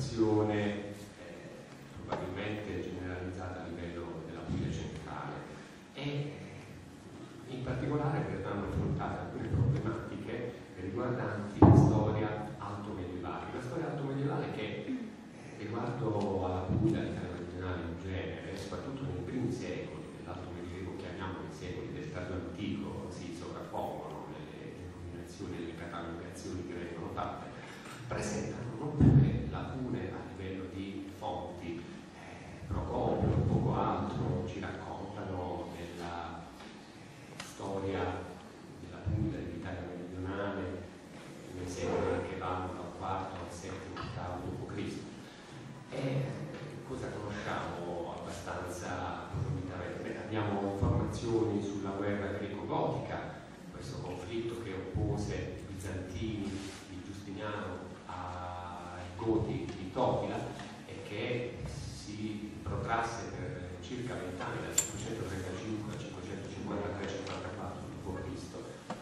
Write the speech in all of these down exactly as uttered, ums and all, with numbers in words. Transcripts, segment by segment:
un'occupazione eh, probabilmente generalizzata a livello della Puglia centrale e in particolare verranno affrontate alcune problematiche riguardanti la storia altomedievale. La storia altomedievale che eh, riguardo alla Puglia, all'Italia meridionale in genere, soprattutto nei primi secoli dell'Alto Medioevo, chiamiamoli i secoli del tardo antico, si sovrappongono nelle denominazioni e le catalogazioni che vengono fatte, presentano non pure lacune a livello di fonti. eh, Procopio, poco altro, ci raccontano della eh, storia della Puglia, dell'Italia meridionale, eh, nei secoli che vanno dal quarto al settimo, ottavo dopo Cristo. E cosa conosciamo abbastanza approfonditamente? Abbiamo informazioni sulla guerra greco-gotica, questo conflitto che oppose i bizantini di Giustiniano ai Goti di Totila e che si protrasse per circa vent'anni, dal cinquecentotrentacinque al cinquecentocinquantatré cinquantaquattro dopo Cristo,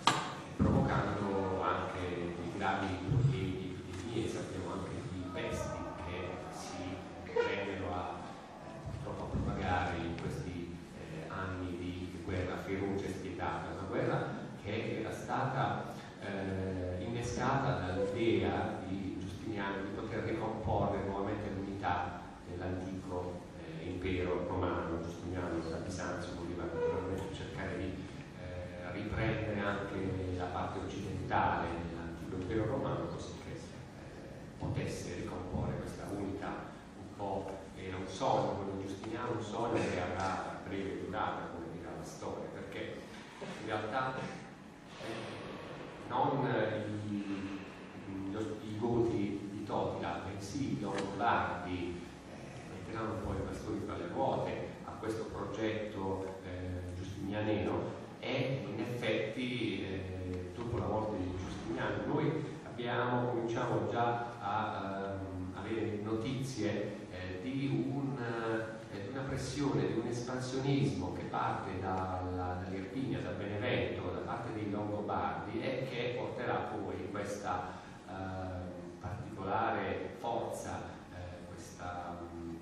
provocando anche dei gravi problemi di epidemie. Sappiamo anche di pesti che si vennero a purtroppo a propagare in questi eh, anni di guerra feroce e spietata, una guerra che era stata eh, innescata dall'idea di Giustiniano di poter ricomporre nuovamente l'unità dell'antico eh, impero romano. Giustiniano da Bisanzio voleva naturalmente cercare di eh, riprendere anche la parte occidentale dell'antico impero romano, così che eh, potesse ricomporre questa unità. Un po' era un sogno quello di Giustiniano, un sogno che avrà breve durata, come dirà la storia, perché in realtà eh, non i, i, i Goti di Totila, bensì i Longobardi eh, metteranno poi i bastoni fra le ruote a questo progetto eh, giustinianeo e in effetti eh, dopo la morte di Giustiniano noi abbiamo, cominciamo già a um, avere notizie eh, di, un, eh, di una pressione, di un espansionismo che parte dalla, dall'Irpinia, da Benevento, da parte dei Longobardi e che porterà poi questa eh, particolare forza, eh, questa um,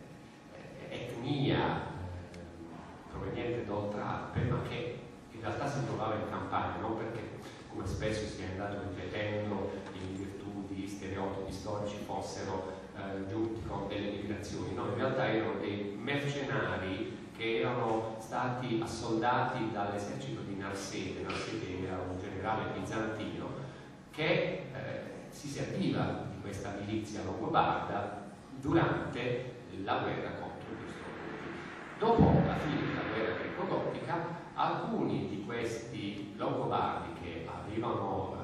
etnia eh, proveniente da Oltralpe, ma che in realtà si trovava in Campania, non perché, come spesso si è andato ripetendo in virtù di stereotipi storici, fossero eh, giunti con delle migrazioni. No, in realtà erano dei mercenari che erano stati assoldati dall'esercito di Narsete. Narsete era un generale bizantino che eh, si serviva di questa milizia longobarda durante la guerra contro gli Ostrogothi. Dopo la fine della guerra greco-gotica, alcuni di questi longobardi che avevano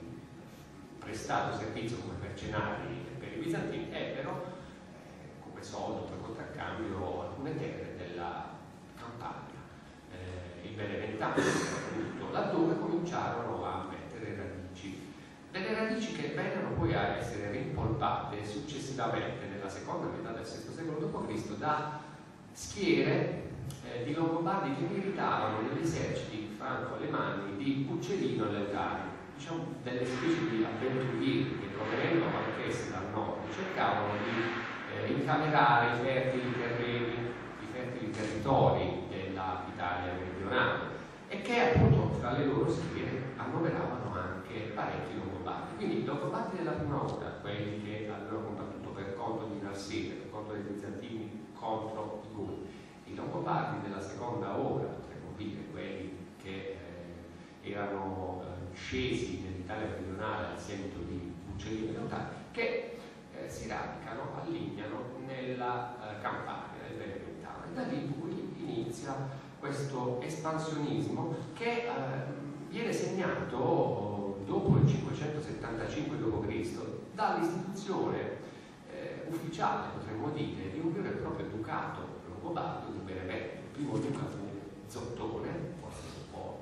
eh, prestato servizio come mercenari per i bizantini ebbero eh, come soldo per contraccambio alcune terre della Campania, eh, il Beneventano soprattutto, laddove cominciarono a mettere radici. Delle radici che vennero poi a essere rimpolpate successivamente nella seconda metà del sesto secolo dopo Cristo da schiere eh, di Longobardi che militavano negli eserciti franco-alemanni di Uccellino e Leutario, diciamo delle specie di avventurieri che provenendo anch'essi dal nord cercavano di eh, incamerare i fertili terreni, i fertili territori dell'Italia meridionale e che appunto tra le loro schiere annoveravano anche parecchi longobardi. Quindi i longobardi della prima ora, quelli che avevano combattuto per conto di Narsete, per conto dei bizantini contro i Goti, i longobardi della seconda ora, potremmo dire quelli che eh, erano eh, scesi nell'Italia meridionale al seguito di Uccellino e Leutario, che eh, si radicano, allineano nella eh, Campania, nel Beneventano, e da lì poi inizia questo espansionismo che eh, viene segnato dopo il cinquecentosettantacinque dopo Cristo dall'istituzione eh, ufficiale, potremmo dire, di un vero e proprio ducato longobardo di Benevento. Il primo duca fu Zottone, forse un po'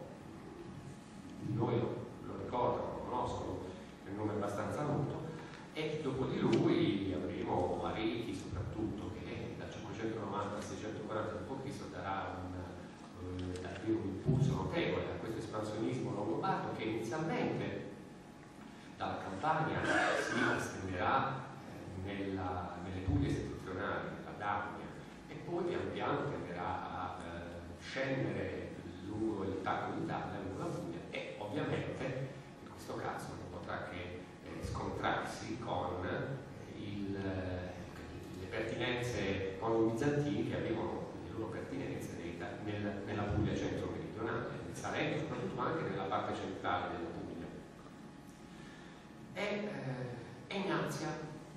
noi lo, lo ricordano, lo conoscono, è un nome abbastanza noto, e dopo di lui avremo Arechi soprattutto, che dal cinquecentonovanta al seicentoquaranta dopo Cristo darà un davvero un impulso notevole a questo espansionismo longobardo che inizialmente dalla Campania si estenderà eh, nella scendere lungo il tacco d'Italia, lungo la Puglia, e ovviamente in questo caso non potrà che eh, scontrarsi con il, le pertinenze mono-bizantine che avevano le loro pertinenze nei, nel, nella Puglia centro-meridionale, nel Salento, soprattutto anche nella parte centrale della Puglia. E eh, Ignazia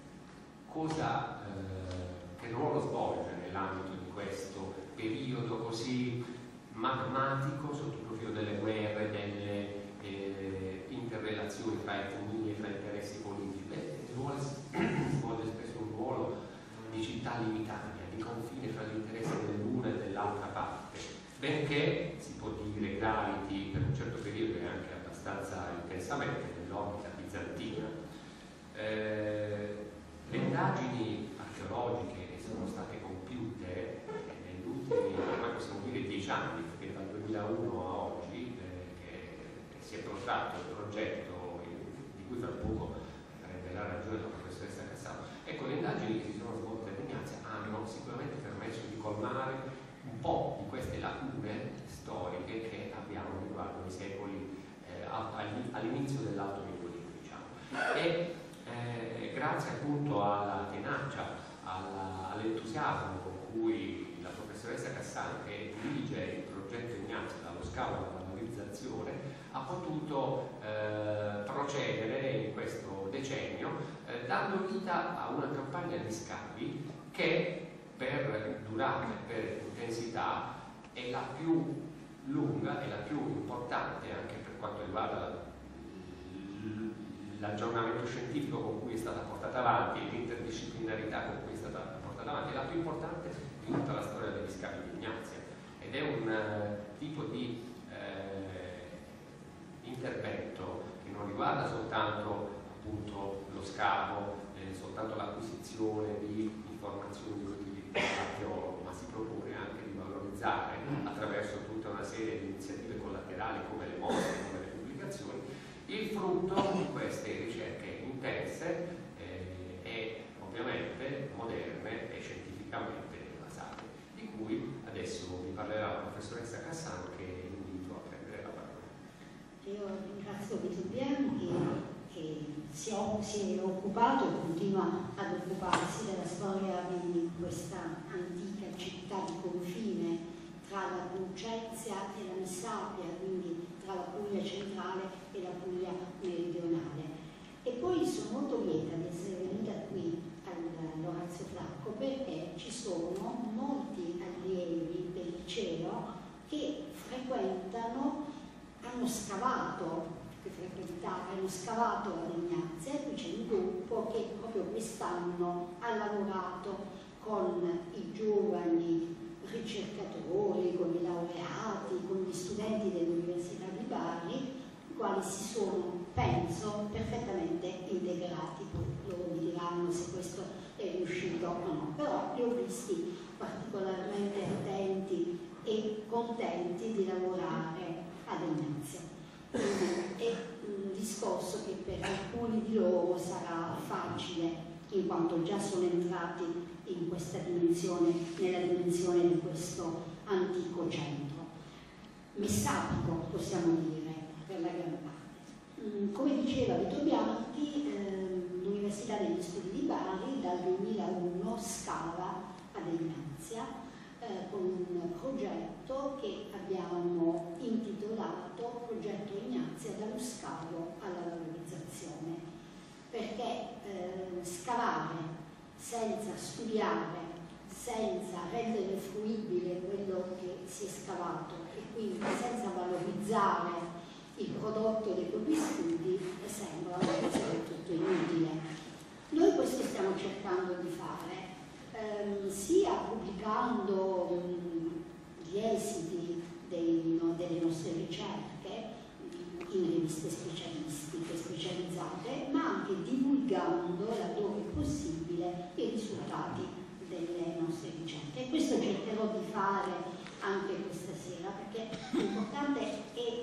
cosa, eh, che ruolo svolge nell'ambito di questo periodo così magmatico sotto il profilo delle guerre, delle eh, interrelazioni fra etnie, fra interessi politici? Beh, svolge spesso un ruolo di città limitania, di confine fra gli interessi dell'una e dell'altra parte, benché si può dire graviti per un certo periodo e anche abbastanza intensamente nell'orbita bizantina. Eh, le indagini archeologiche che sono state compiute negli ultimi, ormai possiamo dire, dieci anni, perché dal duemilauno a oggi eh, che, che si è protratto il progetto di cui fra poco darebbe la ragione la professoressa Cassano. Ecco, le indagini che si sono svolte ad Ignazia hanno sicuramente permesso di colmare un po' di queste lacune storiche che abbiamo riguardo i secoli eh, all'inizio dell'Alto Medioevo, diciamo. E eh, grazie appunto alla tenacia, all'entusiasmo con cui la professoressa Cassano, che dirige il progetto Ignazia dallo scavo alla valorizzazione, ha potuto eh, procedere in questo decennio eh, dando vita a una campagna di scavi che per durata e per intensità è la più lunga e la più importante anche per quanto riguarda l'aggiornamento scientifico con cui è stata portata avanti, l'interdisciplinarità con cui è stata portata avanti, è la più importante di tutta la storia degli scavi di Ignazia, ed è un uh, tipo di eh, intervento che non riguarda soltanto appunto lo scavo, eh, soltanto l'acquisizione di informazioni utili per l'archeologo, ma si propone anche di valorizzare attraverso tutta una serie di iniziative collaterali come le mostre, come le pubblicazioni, il frutto di queste ricerche intense eh, e ovviamente moderne e scientificamente basate, di cui adesso vi parlerà la professoressa Cassano, che invito a prendere la parola. Io ringrazio Vito Bianchi che si è, si è occupato e continua ad occuparsi della storia di questa antica città di confine tra la Pulcezia e la Messapia, quindi tra la Puglia centrale e la Puglia meridionale. E poi sono molto lieta di essere venuta qui all'Orazio Flacco perché ci sono molti allievi del liceo che frequentano, hanno scavato, che frequentare, hanno scavato ad Ignazia, e qui c'è un gruppo che proprio quest'anno ha lavorato con i giovani ricercatori, con i laureati, con gli studenti dell'Università di Bari, i quali si sono, penso, perfettamente integrati. Poi loro mi diranno se questo è riuscito o no, però li ho visti particolarmente attenti e contenti di lavorare ad Ignazia. È un discorso che per alcuni di loro sarà facile, in quanto già sono entrati in questa dimensione, nella dimensione di questo antico centro. Messapico, possiamo dire, per la gran parte. Come diceva Vito Bianchi, eh, l'Università degli Studi di Bari dal duemilauno scava ad Ignazia eh, con un progetto che abbiamo intitolato Progetto Ignazia dallo scavo alla valorizzazione, perché eh, scavare senza studiare, senza rendere fruibile quello che si è scavato e quindi senza valorizzare il prodotto dei propri studi sembra del tutto inutile. Noi questo stiamo cercando di fare, ehm, sia pubblicando mh, gli esiti dei, no, delle nostre ricerche in riviste specialistiche, specializzate, ma anche divulgando, laddove possibile, i risultati delle nostre ricerche. E questo cercherò di fare anche questa sera, perché l'importante è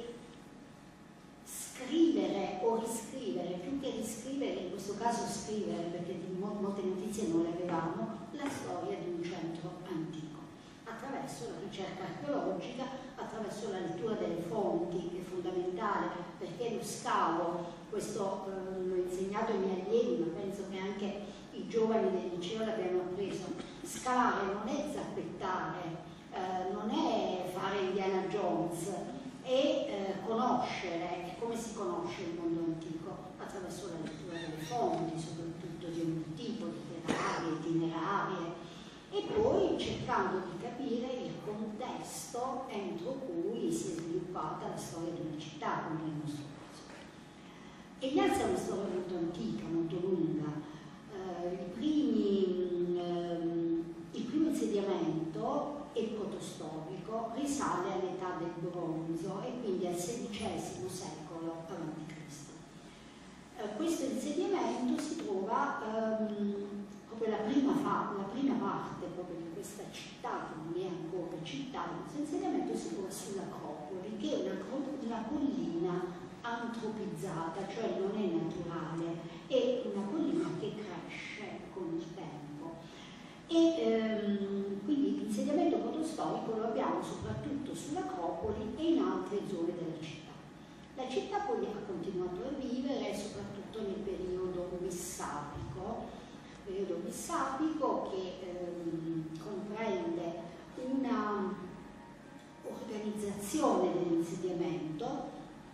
scrivere o riscrivere, più che riscrivere, in questo caso scrivere, perché di molte notizie non le avevamo, la storia di un centro antico, attraverso la ricerca archeologica, attraverso la lettura delle fonti, che è fondamentale, perché lo scavo, questo eh, l'ho insegnato ai miei allievi, ma penso che anche i giovani del liceo l'abbiano appreso, scavare non è zappettare, eh, non è fare Indiana Jones, è eh, conoscere. E come si conosce il mondo antico? Attraverso la lettura delle fonti, soprattutto di ogni tipo, letterarie, itinerarie, e poi cercando di capire il contesto entro cui si è sviluppata la storia di una città, come nel nostro caso. Ignazia è una storia molto antica, molto lunga. Eh, i primi, ehm, il primo insediamento, il protostorico, risale all'età del bronzo e quindi al sedicesimo secolo avanti Cristo. Eh, questo insediamento si trova ehm, proprio la prima, fa, la prima parte proprio di questa città, che non è ancora città, questo insediamento si trova sull'Acropoli, che è una, una collina antropizzata, cioè non è naturale, è una collina che cresce con il tempo. E ehm, quindi l'insediamento protostorico lo abbiamo soprattutto sull'Acropoli e in altre zone della città. La città poi ha continuato a vivere soprattutto nel periodo messapico, periodo messapico che ehm, comprende una organizzazione dell'insediamento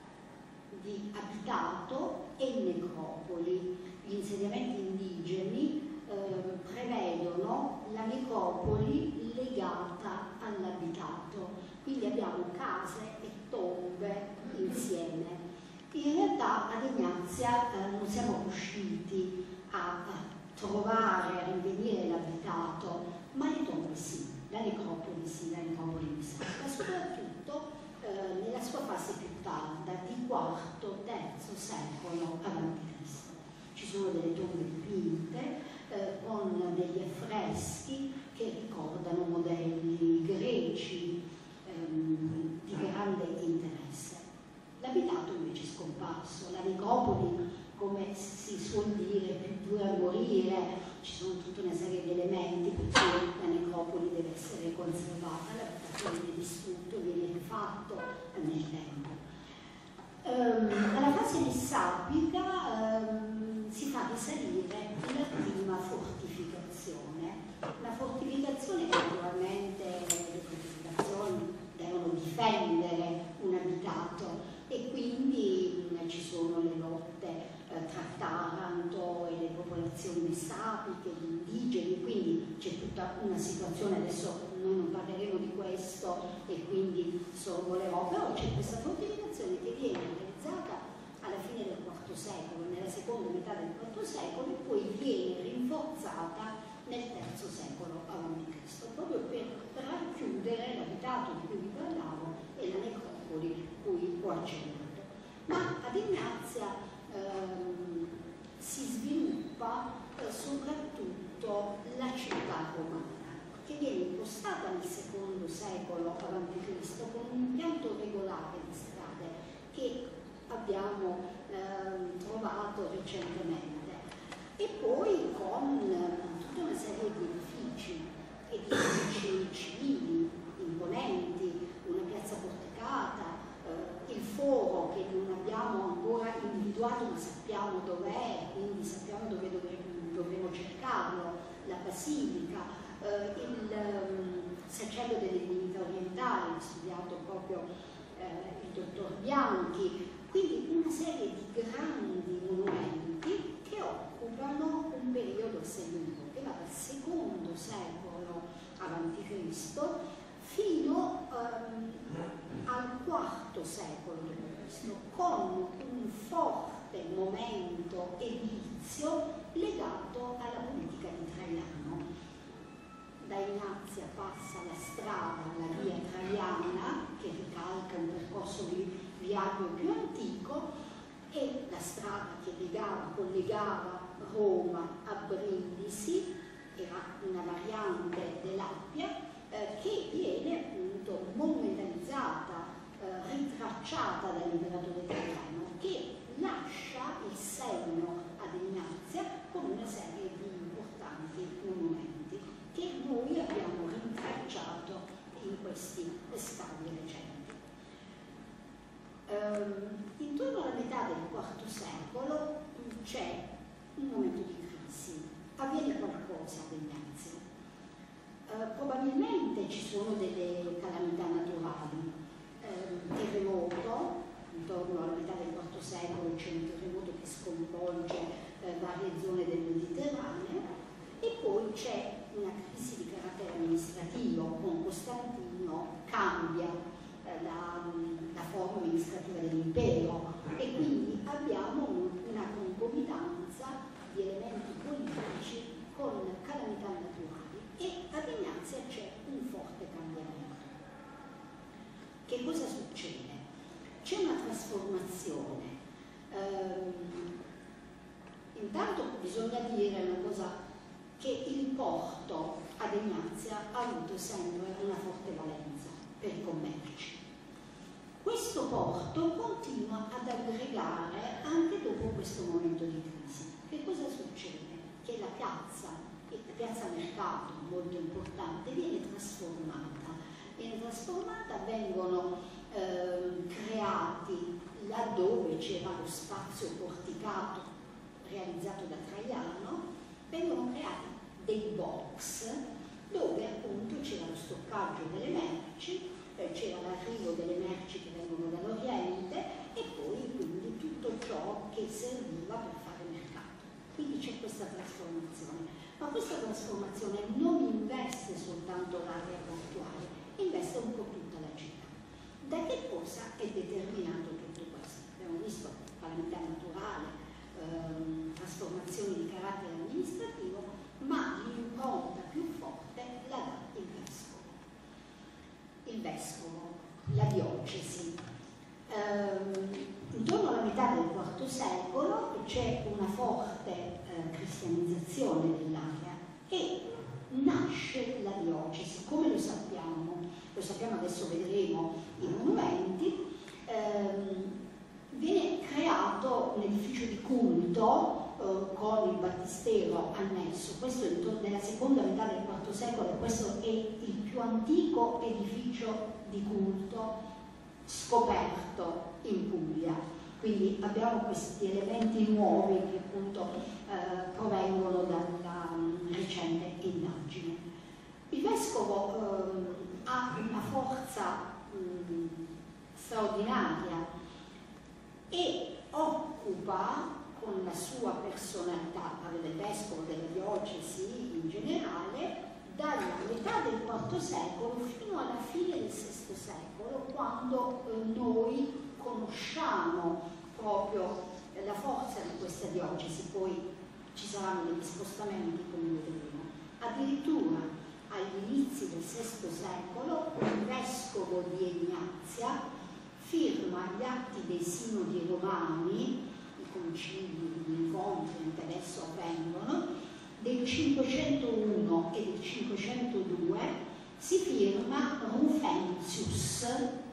di abitato e necropoli. Gli insediamenti indigeni eh, prevedono la necropoli legata all'abitato, quindi abbiamo case e tombe insieme. In realtà ad Ignazia eh, non siamo riusciti a, a trovare, a rinvenire l'abitato, ma le tombe sì, la necropoli sì, la necropoli mi sa, ma soprattutto eh, nella sua fase più tarda, di quarto terzo secolo avanti Cristo. Ci sono delle tombe dipinte eh, con degli affreschi che ricordano modelli greci ehm, di grande interesse. L'abitato invece è scomparso, la necropoli, come si suol dire, più dura a morire, ci sono tutta una serie di elementi per cui la necropoli deve essere conservata, l'abitato viene distrutto, viene rifatto nel tempo. Um, alla fase messapica um, si fa risalire la prima fortificazione. La fortificazione, naturalmente, le fortificazioni devono difendere un abitato e quindi mh, ci sono le lotte eh, tra Taranto e le popolazioni messapiche, gli indigeni, quindi c'è tutta una situazione, adesso noi non parleremo di questo e quindi sorvolerò, però c'è questa fortificazione che viene realizzata alla fine del quarto secolo, nella seconda metà del quarto secolo, e poi viene rinforzata nel terzo secolo avanti Cristo, proprio per racchiudere l'abitato di cui vi parlavo e la necropoli cui ho accennato. Ma ad Ignazia ehm, si sviluppa eh, soprattutto la città romana, che viene impostata nel secondo secolo avanti Cristo con un impianto regolare di strade che abbiamo ehm, trovato recentemente, e poi con eh, tutta una serie di edifici, edifici civili imponenti, una piazza porticata, eh, il foro che non abbiamo ancora individuato ma sappiamo dov'è, quindi sappiamo dove dovremo, dovremo cercarlo, la basilica, eh, il um, sacello delle divinità orientali, studiato proprio eh, il dottor Bianchi, quindi una serie di grandi monumenti che occupano un periodo assai lungo, che va dal secondo secolo avanti Cristo fino um, al quarto secolo dopo Cristo, con un forte momento edilizio legato alla politica di Traiano. Da Ignazia passa la strada, la via Traiana, che ricalca un percorso di viaggio più antico, e la strada che legava, collegava Roma a Brindisi, era una variante dell'Appia, eh, che viene appunto monumentalizzata, eh, ritracciata dall'imperatore Traiano, che lascia il segno ad Ignazia con una serie di importanti monumenti che noi abbiamo rintracciato sono delle calamità naturali. Eh, terremoto, intorno alla metà del quarto secolo c'è un terremoto che sconvolge eh, varie zone del Mediterraneo, e poi c'è una crisi di carattere amministrativo. Con Costantino cambia eh, la, la forma amministrativa dell'impero, e quindi abbiamo una concomitanza di elementi politici con calamità naturali, e ad Ignazia c'è un forte cambiamento. Che cosa succede? C'è una trasformazione. Ehm, intanto bisogna dire una cosa, che il porto ad Ignazia ha avuto sempre una forte valenza per i commerci. Questo porto continua ad aggregare anche dopo questo momento di crisi. Che cosa succede? Che la piazza, la piazza mercato, molto importante, viene trasformata. Viene trasformata, vengono eh, creati, laddove c'era lo spazio porticato realizzato da Traiano, vengono creati dei box dove appunto c'era lo stoccaggio delle merci, eh, c'era l'arrivo delle merci che vengono dall'Oriente, e poi quindi tutto ciò che serviva per fare mercato. Quindi c'è questa trasformazione, ma questa trasformazione non investe soltanto l'area portuale, investe un po' tutta la città. Da che cosa è determinato tutto questo? Abbiamo visto calamità naturale, ehm, trasformazioni di carattere amministrativo, ma l'impronta più forte la dà il vescovo. Il vescovo, la diocesi. Ehm, intorno alla metà del quarto secolo c'è una forte eh, cristianizzazione dell'area, e nasce la diocesi. Come lo sappiamo? Lo sappiamo, adesso vedremo i monumenti. Ehm, viene creato un edificio di culto eh, con il battistero annesso. Questo è nella seconda metà del quarto secolo, e questo è il più antico edificio di culto scoperto in Puglia. Quindi abbiamo questi elementi nuovi che appunto eh, provengono dalla um, recente indagine. Il vescovo eh, ha una forza mh, straordinaria e occupa, con la sua personalità, parlo del vescovo, della diocesi in generale, dalla metà del quarto secolo fino alla fine del sesto secolo, quando eh, noi conosciamo proprio eh, la forza di questa diocesi. Poi ci saranno degli spostamenti, come vedremo. Addirittura agli inizi del sesto secolo il vescovo di Ignazia firma gli atti dei sinodi romani, i concili, gli incontri che adesso avvengono, del cinquecentouno e del cinquecentodue, si firma Rufentius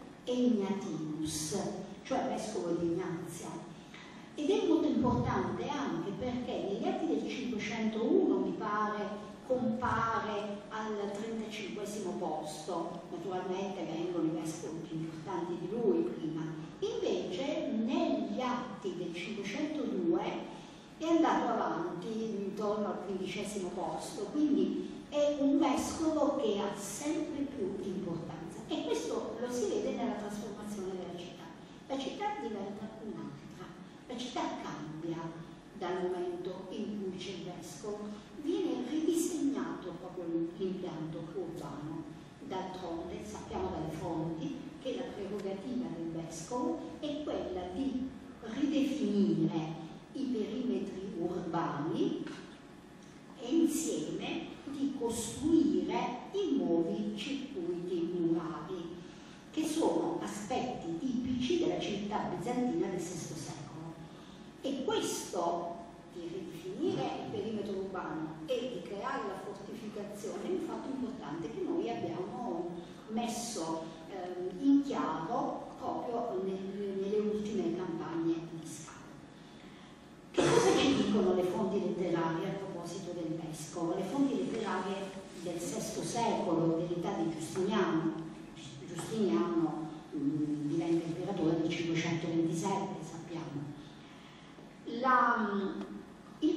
Egnatinus, cioè vescovo di Ignazia. Ed è molto importante anche perché negli atti del cinquecentouno, mi pare, compare al trentacinquesimo posto. Naturalmente vengono i vescovi più importanti di lui prima. Invece negli atti del cinquecentodue è andato avanti intorno al quindicesimo posto, quindi è un vescovo che ha sempre più importanza, e questo lo si vede nella trasformazione della città. La città diventa un'altra, la città cambia dal momento in cui c'è il vescovo, viene ridisegnato proprio l'impianto urbano. D'altronde sappiamo dalle fonti che la prerogativa del vescovo è quella di ridefinire i perimetri urbani e insieme di costruire i nuovi circuiti murari, che sono aspetti tipici della civiltà bizantina del sesto secolo. E questo di ridefinire il perimetro urbano e di creare la fortificazione è un fatto importante che noi abbiamo messo eh, in chiaro proprio nel, nelle ultime campagne di Scala. Che cosa ci dicono le fonti letterarie a proposito del vescovo? Le fonti letterarie del sesto secolo, dell'età di Giustiniano. Giustiniano mh, diventa imperatore nel cinquecentoventisette, sappiamo. La, il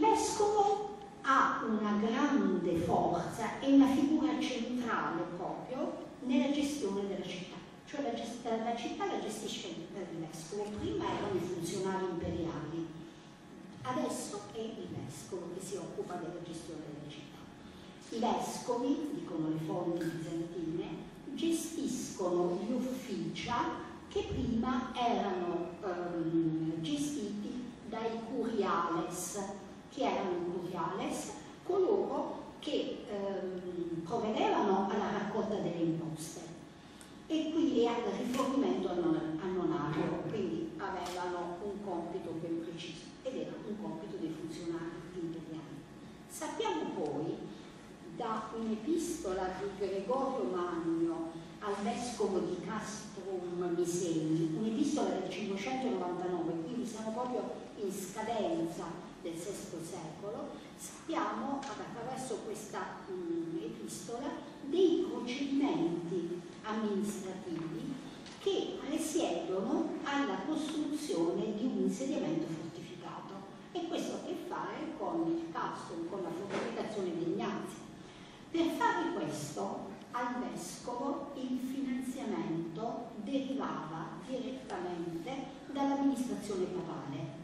vescovo ha una grande forza, è una figura centrale proprio nella gestione della città. Cioè la, gest la città la gestisce il vescovo, prima erano i funzionari imperiali, adesso è il vescovo che si occupa della gestione della città. I vescovi, dicono le fonti bizantine, gestiscono gli ufficia che prima erano ehm, gestiti dai curiales. Chi erano i curiales? Coloro che ehm, provvedevano alla raccolta delle imposte e quindi al rifornimento annonario, quindi avevano un compito ben preciso ed era un compito dei funzionari imperiali. Sappiamo poi da un'epistola di Gregorio Magno al vescovo di Castrum Miseni, un'epistola del cinquecentonovantanove, quindi siamo proprio in scadenza del sesto secolo, sappiamo attraverso questa um, epistola dei procedimenti amministrativi che presiedono alla costruzione di un insediamento fortificato, e questo ha a che fare con il castrum, con la fortificazione di Ignazio. Per fare questo al vescovo il finanziamento derivava direttamente dall'amministrazione papale,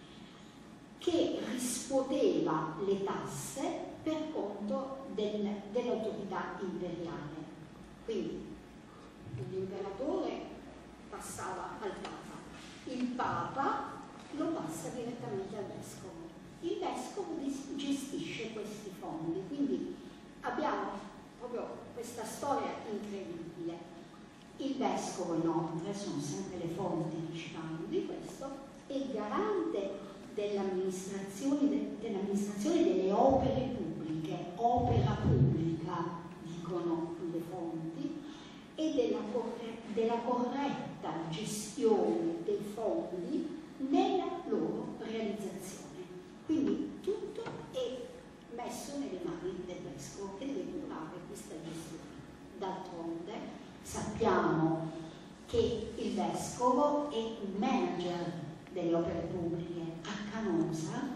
che riscuoteva le tasse per conto del, dell'autorità imperiale. Quindi l'imperatore passava al Papa, il Papa lo passa direttamente al vescovo. Il vescovo gestisce questi fondi, quindi abbiamo proprio questa storia incredibile. Il vescovo inoltre, sono sempre le fonti che ci parlano di questo, è garante dell'amministrazione dell'amministrazione delle opere pubbliche, opera pubblica, dicono le fonti, e della, corre della corretta gestione dei fondi nella loro realizzazione. Quindi tutto è messo nelle mani del vescovo che deve curare questa gestione. D'altronde sappiamo che il vescovo è il manager delle opere pubbliche. A Canosa,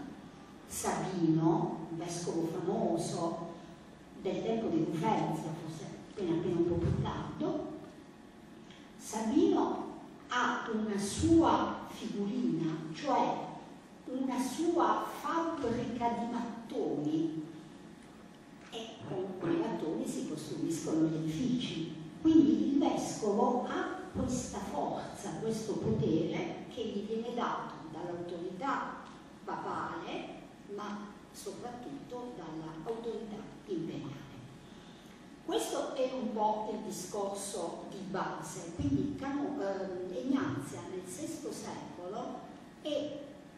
Sabino, un vescovo famoso del tempo di Rufenzia, forse appena appena un po' più tardo, Sabino ha una sua figurina, cioè una sua fabbrica di mattoni, e con quei mattoni si costruiscono gli edifici. Quindi il vescovo ha questa forza, questo potere che gli viene dato dall'autorità papale, ma soprattutto dall'autorità imperiale. Questo è un po' il discorso di base. Quindi eh, Ignazia nel sesto secolo e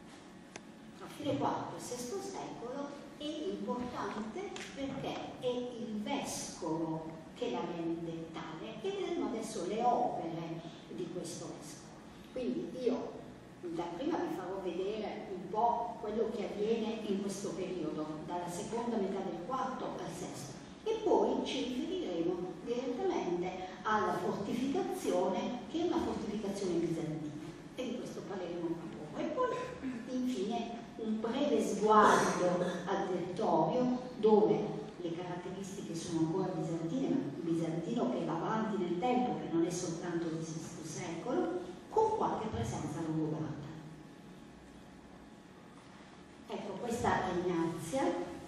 a fine quarto e sesto secolo è importante perché è il vescovo che la rende tale, e vedremo adesso le opere di questo vescovo. Quindi io da prima vi farò vedere un po' quello che avviene in questo periodo, dalla seconda metà del quarto al sesto, e poi ci riferiremo direttamente alla fortificazione, che è una fortificazione bizantina, e di questo parleremo tra poco. E poi infine un breve sguardo al territorio, dove le caratteristiche sono ancora bizantine, ma un bizantino che va avanti nel tempo, che non è soltanto del sesto secolo, con qualche presenza longobarda. Ecco, questa è Ignazia,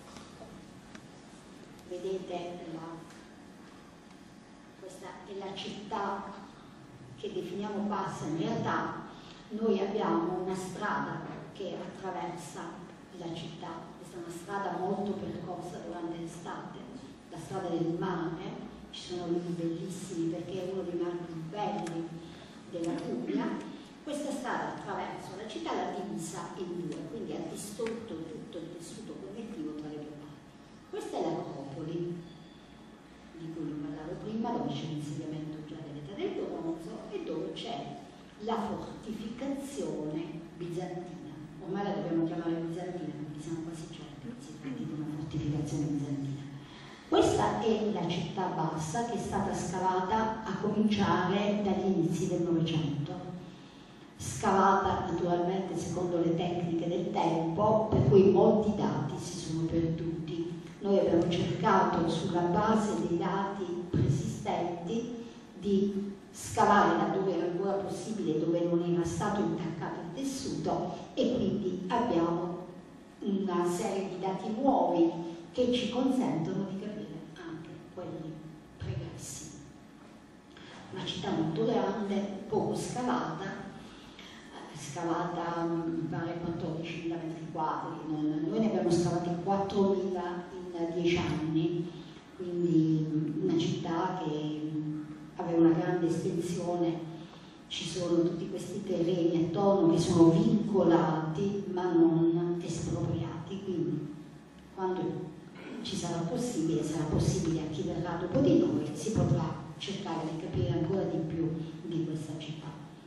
vedete la, questa è la città che definiamo bassa. In realtà noi abbiamo una strada che attraversa la città. Questa è una strada molto percorsa durante l'estate, la strada del mare. Ci sono luoghi bellissimi perché è uno dei mari più belli della Puglia. Questa strada attraverso la città la divisa in due, quindi ha distrutto tutto il tessuto connettivo tra le due parti. Questa è l'acropoli di cui vi parlavo prima, dove c'è l'insediamento già dell'età del bronzo e dove c'è la fortificazione bizantina. Ormai la dobbiamo chiamare bizantina perché siamo quasi certi che si tratti di una fortificazione bizantina. Questa è la città bassa, che è stata scavata a cominciare dagli inizi del Novecento, scavata naturalmente secondo le tecniche del tempo, per cui molti dati si sono perduti. Noi abbiamo cercato, sulla base dei dati preesistenti, aperti, di scavare laddove era ancora possibile, dove non era stato intaccato il tessuto, e quindi abbiamo una serie di dati nuovi che ci consentono di capire anche quelli pregressi. Una città molto grande, poco scavata, scavata mi pare quattordicimila metri quadri, noi ne abbiamo scavati quattromila in dieci anni, quindi una città che aveva una grande estensione. Ci sono tutti questi terreni attorno che sono vincolati ma non espropriati, quindi quando ci sarà possibile, sarà possibile a chi verrà dopo di noi, si potrà cercare di capire ancora di più di questa città.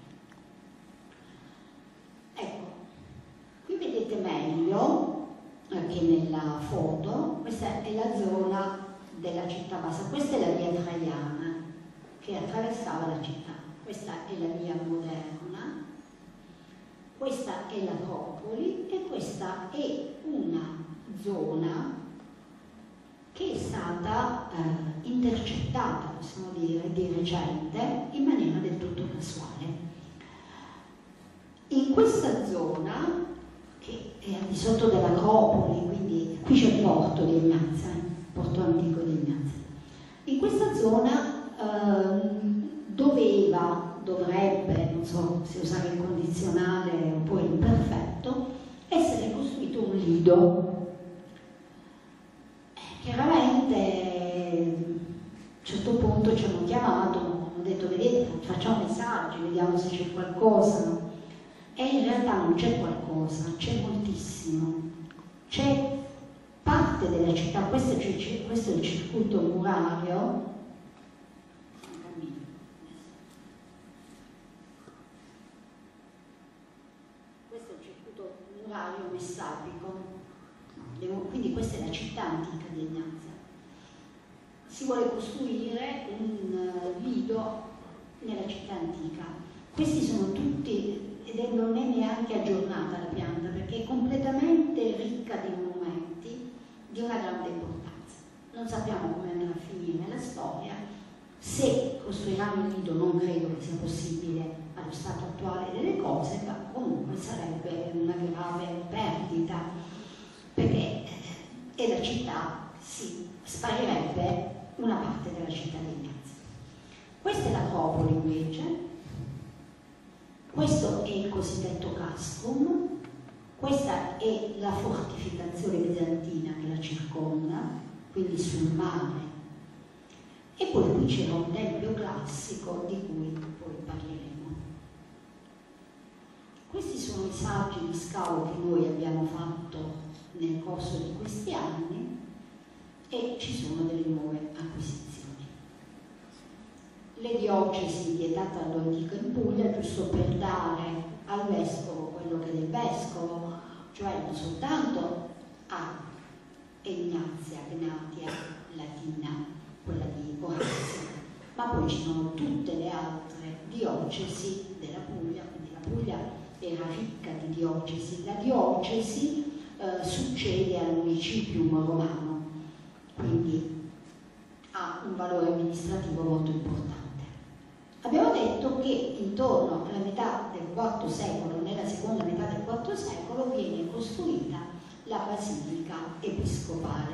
Ecco, qui vedete meglio che nella foto, questa è la zona della città bassa, questa è la via Traiana che attraversava la città, questa è la via moderna, questa è l'Acropoli e questa è una zona che è stata eh, intercettata, possiamo dire, di recente in maniera del tutto casuale. In questa zona, che è al di sotto dell'Acropoli, quindi qui c'è il porto di Ignazia, il porto antico di Ignazia, in questa zona eh, doveva, dovrebbe, non so se usare il condizionale oppure l'imperfetto, essere costruito un lido. Chiaramente a un certo punto ci hanno chiamato, hanno detto vedete, facciamo messaggi, vediamo se c'è qualcosa, no? E in realtà non c'è qualcosa, c'è moltissimo. C'è parte della città, questo è, questo è il circuito murario, questo è il circuito murario messapico. Quindi questa è la città antica di Ignazia. Si vuole costruire un lido nella città antica. Questi sono tutti, ed è, non è neanche aggiornata la pianta perché è completamente ricca di monumenti di una grande importanza. Non sappiamo come andrà a finire la storia. Se costruiranno il lido non credo che sia possibile allo stato attuale delle cose, ma comunque sarebbe una grave perdita, perché e la città si sparirebbe una parte della città di Ignazia. Questa è l'Acropoli invece, questo è il cosiddetto castrum, questa è la fortificazione bizantina che la circonda, quindi sul mare, e poi qui c'era un tempio classico di cui poi parleremo. Questi sono i saggi di scavo che noi abbiamo fatto nel corso di questi anni e ci sono delle nuove acquisizioni. Le diocesi vietate all'antico in Puglia, giusto per dare al vescovo quello che è del vescovo, cioè non soltanto a Ignazia, Gnatia, Latina, quella di Orazio, ma poi ci sono tutte le altre diocesi della Puglia, quindi la Puglia era ricca di diocesi. La diocesi Uh, succede al municipio romano, quindi ha un valore amministrativo molto importante. Abbiamo detto che intorno alla metà del quarto secolo, nella seconda metà del quarto secolo, viene costruita la basilica episcopale,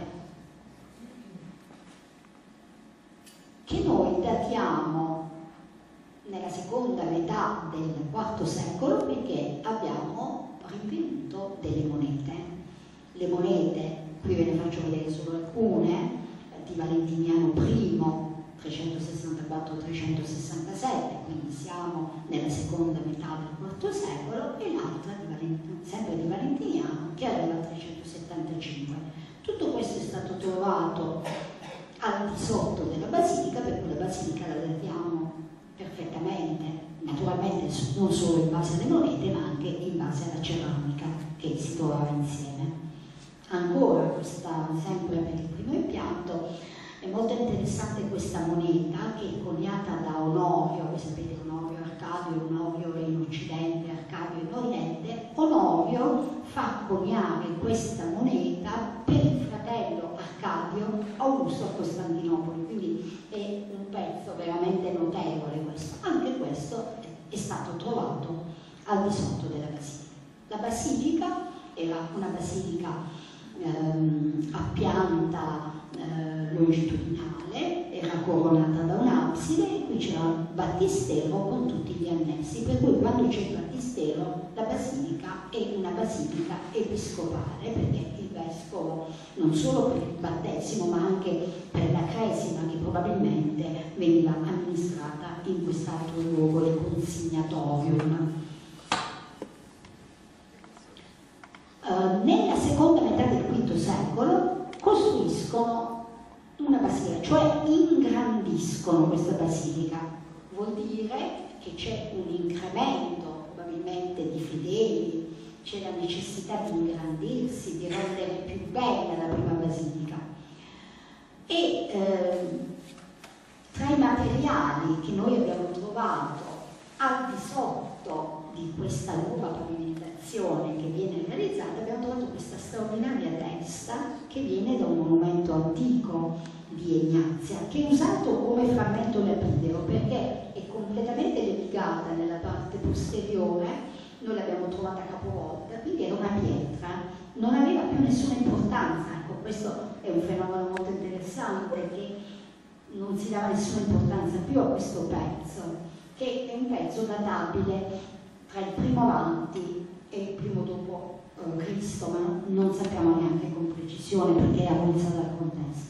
che noi datiamo nella seconda metà del quarto secolo perché abbiamo rinvenuto delle monete. Le monete, qui ve ne faccio vedere solo alcune, di Valentiniano I, trecentosessantaquattro trecentosessantasette, quindi siamo nella seconda metà del quarto secolo, e l'altra, sempre di Valentiniano, che arriva al trecentosettantacinque. Tutto questo è stato trovato al di sotto della basilica, per cui la basilica la datiamo perfettamente, naturalmente non solo in base alle monete, ma anche in base alla ceramica che si trovava insieme. Ancora, questa, sempre per il primo impianto, è molto interessante questa moneta che è coniata da Onorio. Voi sapete Onorio Arcadio, Onorio è in Occidente, Arcadio in Oriente. Onorio fa coniare questa moneta per il fratello Arcadio a Augusto a Costantinopoli, quindi è un pezzo veramente notevole questo. Anche questo è stato trovato al di sotto della basilica. La basilica era una basilica ehm, a pianta eh, longitudinale, era coronata da un'abside e qui c'era il battistero con tutti gli annessi, per cui quando c'è il battistero la basilica è una basilica episcopale, perché il vescovo non solo per il battesimo ma anche per la cresima che probabilmente veniva amministrata in quest'altro luogo, il consignatorium. Uh, nella seconda metà del quinto secolo costruiscono una basilica, cioè ingrandiscono questa basilica. Vuol dire che c'è un incremento probabilmente di fedeli, c'è la necessità di ingrandirsi, di rendere più bella la prima basilica. E eh, tra i materiali che noi abbiamo trovato al di sotto di questa nuova pavimentazione che viene realizzata, abbiamo trovato questa straordinaria testa che viene da un monumento antico di Egnazia, che è usato come frammento lapideo perché è completamente levigata nella parte posteriore, noi l'abbiamo trovata capovolta, quindi era una pietra, non aveva più nessuna importanza. Ecco, questo è un fenomeno molto interessante, che non si dava nessuna importanza più a questo pezzo, che è un pezzo databile tra il primo avanti e il primo dopo eh, Cristo, ma non sappiamo neanche con precisione perché è avulsa dal contesto.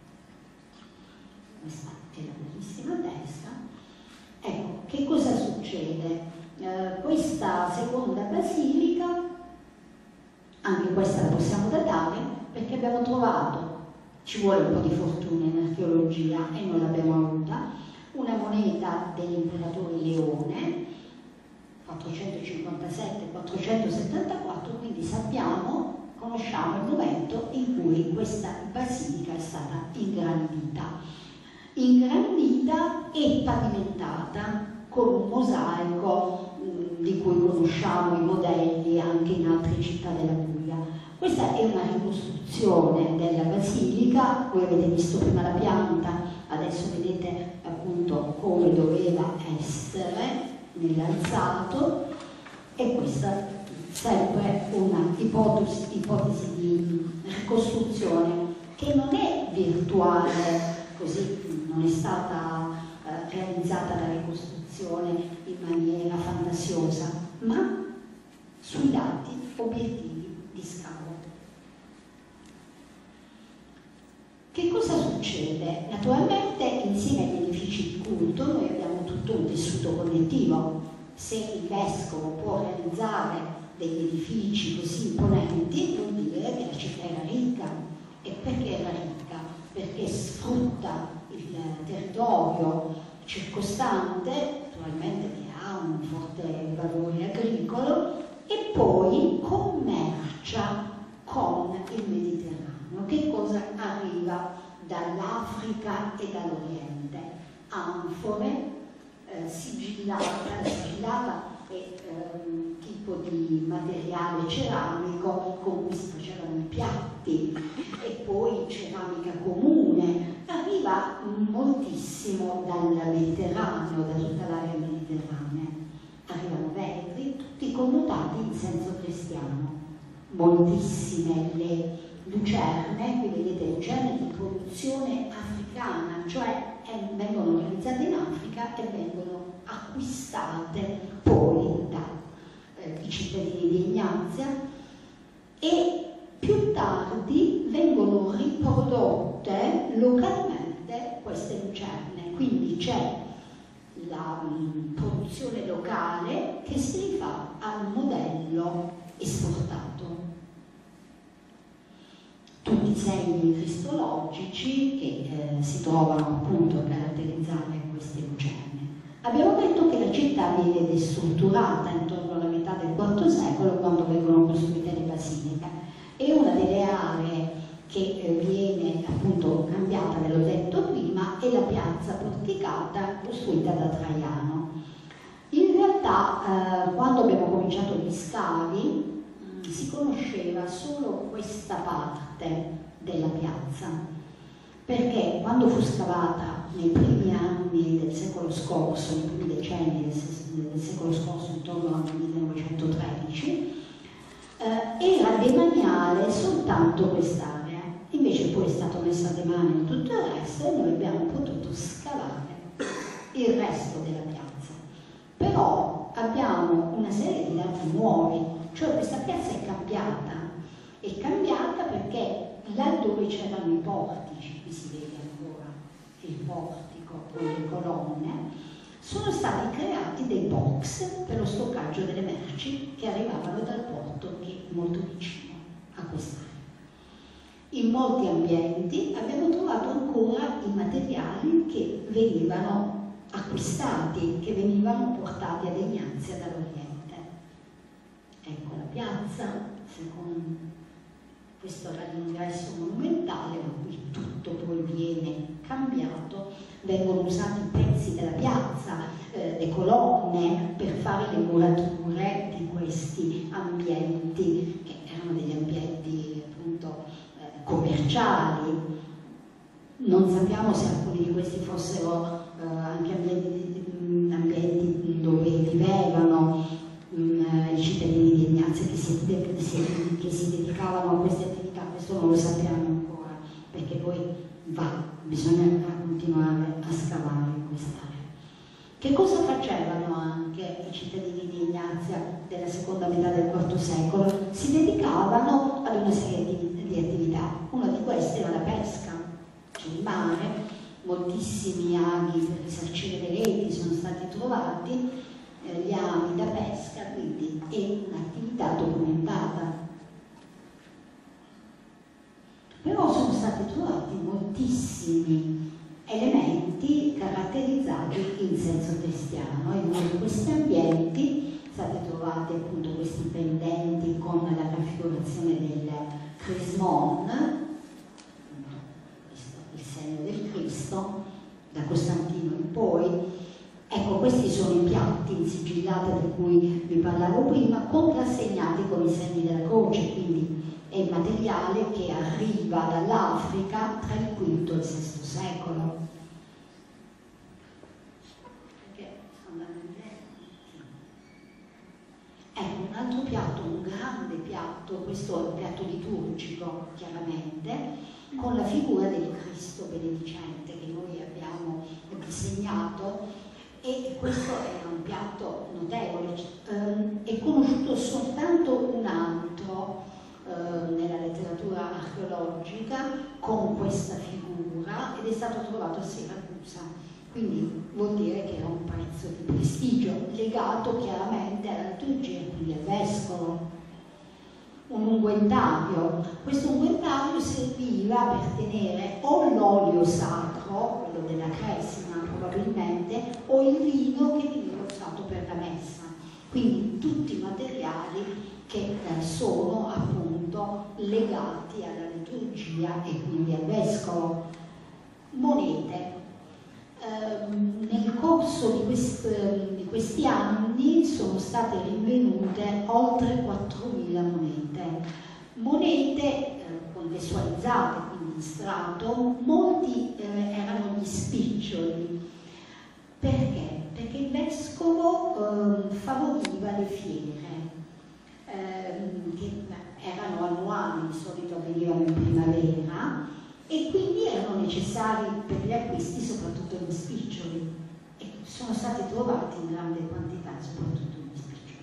Questa è la bellissima testa. Ecco, che cosa succede? Eh, questa seconda basilica, anche questa la possiamo datare perché abbiamo trovato, ci vuole un po' di fortuna in archeologia e non l'abbiamo avuta, una moneta dell'imperatore Leone quattrocentocinquantasette quattrocentosettantaquattro, quindi sappiamo, conosciamo il momento in cui questa basilica è stata ingrandita. Ingrandita e pavimentata con un mosaico mh, di cui conosciamo i modelli anche in altre città della Puglia. Questa è una ricostruzione della basilica, voi avete visto prima la pianta, adesso vedete appunto come doveva essere nell'alzato, e questa sempre una ipotesi, ipotesi di ricostruzione che non è virtuale, così non è stata eh, realizzata la ricostruzione in maniera fantasiosa, ma sui dati obiettivi di scavo. Che cosa succede? Naturalmente insieme agli edifici di culto noi abbiamo tutto un tessuto connettivo. Se il vescovo può realizzare degli edifici così imponenti, vuol dire che la città era ricca. E perché era ricca? Perché sfrutta il territorio circostante, naturalmente che ha un forte valore agricolo, e poi commercia con il Mediterraneo. Che cosa arriva dall'Africa e dall'Oriente? Anfore, eh, sigillata, sigillata è eh, un tipo di materiale ceramico con cui si facevano i piatti, e poi ceramica comune. Arriva moltissimo dal Mediterraneo, da tutta l'area mediterranea. Arrivano vetri, tutti connotati in senso cristiano. Moltissime le lucerne, qui vedete lucerne di produzione africana, cioè eh, vengono realizzate in Africa e vengono acquistate poi dai eh, cittadini di Ignazia, e più tardi vengono riprodotte localmente queste lucerne, quindi c'è la um, produzione locale che si rifà al modello esportato. Tutti i segni cristologici che eh, si trovano appunto a caratterizzare queste lucerne. Abbiamo detto che la città viene destrutturata intorno alla metà del quarto secolo, quando vengono costruite le basiliche. È una delle aree che eh, viene appunto cambiata, ve l'ho detto prima, è la piazza porticata costruita da Traiano. In realtà eh, quando abbiamo cominciato gli scavi si conosceva solo questa parte della piazza, perché quando fu scavata nei primi anni del secolo scorso, nei primi decenni del, del secolo scorso, intorno al millenovecentotredici, eh, era demaniale soltanto quest'area, invece poi è stato messo a demanio tutto il resto e noi abbiamo potuto scavare il resto della piazza. Però abbiamo una serie di dati nuovi, cioè questa piazza è cambiata, è cambiata perché là dove c'erano i portici, qui si vede ancora il portico con le colonne, sono stati creati dei box per lo stoccaggio delle merci che arrivavano dal porto che è molto vicino a quest'area. In molti ambienti abbiamo trovato ancora i materiali che venivano acquistati, che venivano portati ad Ignazia dall'Oriente. Ecco la piazza, secondo questo era l'ingresso monumentale, ma qui tutto poi viene cambiato, vengono usati i pezzi della piazza, eh, le colonne per fare le murature di questi ambienti, che erano degli ambienti appunto eh, commerciali. Non sappiamo se alcuni di questi fossero eh, anche ambienti, ambienti dove vivevano i cittadini di Ignazia che si, che, si, che si dedicavano a queste attività. Questo non lo sappiamo ancora, perché poi va, bisogna continuare a scavare in quest'area. Che cosa facevano anche i cittadini di Ignazia della seconda metà del quarto secolo? Si dedicavano ad una serie di, di attività. Una di queste era la pesca. C'è il mare, moltissimi aghi per risarcire le reti sono stati trovati, gli ami da pesca, quindi è un'attività documentata. Però sono stati trovati moltissimi elementi caratterizzati in senso cristiano. In uno di questi ambienti sono stati trovati appunto questi pendenti con la raffigurazione del crismon, il segno del Cristo, da Costantino in poi. Ecco, questi sono i piatti insigillati di cui vi parlavo prima, contrassegnati con i segni della croce, quindi è il materiale che arriva dall'Africa tra il quinto e il sesto secolo. Ecco, un altro piatto, un grande piatto, questo è un piatto liturgico chiaramente, con la figura del Cristo benedicente che noi abbiamo disegnato. E questo era un piatto notevole, eh, è conosciuto soltanto un altro eh, nella letteratura archeologica con questa figura ed è stato trovato a Siracusa, quindi vuol dire che era un pezzo di prestigio legato chiaramente alla liturgia, quindi al vescovo. Un unguentario, questo unguentario serviva per tenere o l'olio sacro, quello della cresima probabilmente, o il vino che veniva usato per la messa, quindi tutti i materiali che eh, sono appunto legati alla liturgia e quindi al vescovo. Monete. Eh, nel corso di, quest, di questi anni sono state rinvenute oltre quattromila monete, monete eh, contestualizzate, quindi in strato. Molti eh, erano gli spiccioli. Perché? Perché il vescovo eh, favoriva le fiere, eh, che erano annuali, di solito avvenivano in primavera, e quindi erano necessari per gli acquisti soprattutto gli spiccioli, e sono stati trovati in grande quantità soprattutto gli spiccioli.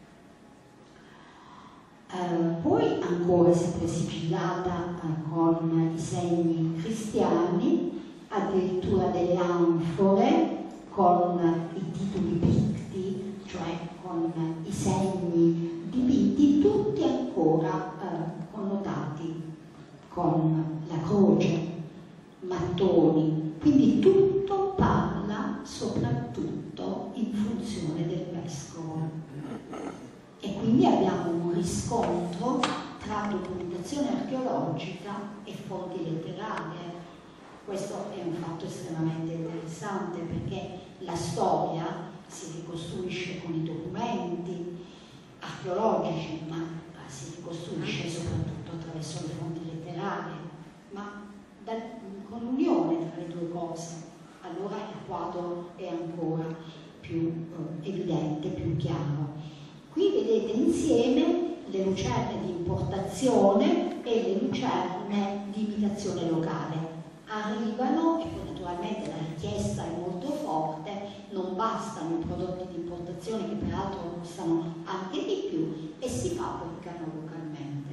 Eh, poi ancora sempre sigillata eh, con i segni cristiani, addirittura delle anfore con i titoli picti, cioè con i segni dipinti, tutti ancora eh, connotati con la croce, mattoni, quindi tutto parla soprattutto in funzione del vescovo. E quindi abbiamo un riscontro tra documentazione archeologica e fonti letterarie. Questo è un fatto estremamente interessante perché la storia si ricostruisce con i documenti archeologici, ma si ricostruisce soprattutto attraverso le fonti letterarie. Ma da, con l'unione tra le due cose, allora il quadro è ancora più eh, evidente, più chiaro. Qui vedete insieme le lucerne di importazione e le lucerne di imitazione locale. Arrivano, e poi naturalmente la richiesta è molto forte, non bastano i prodotti di importazione che peraltro costano anche di più e si fabbricano localmente.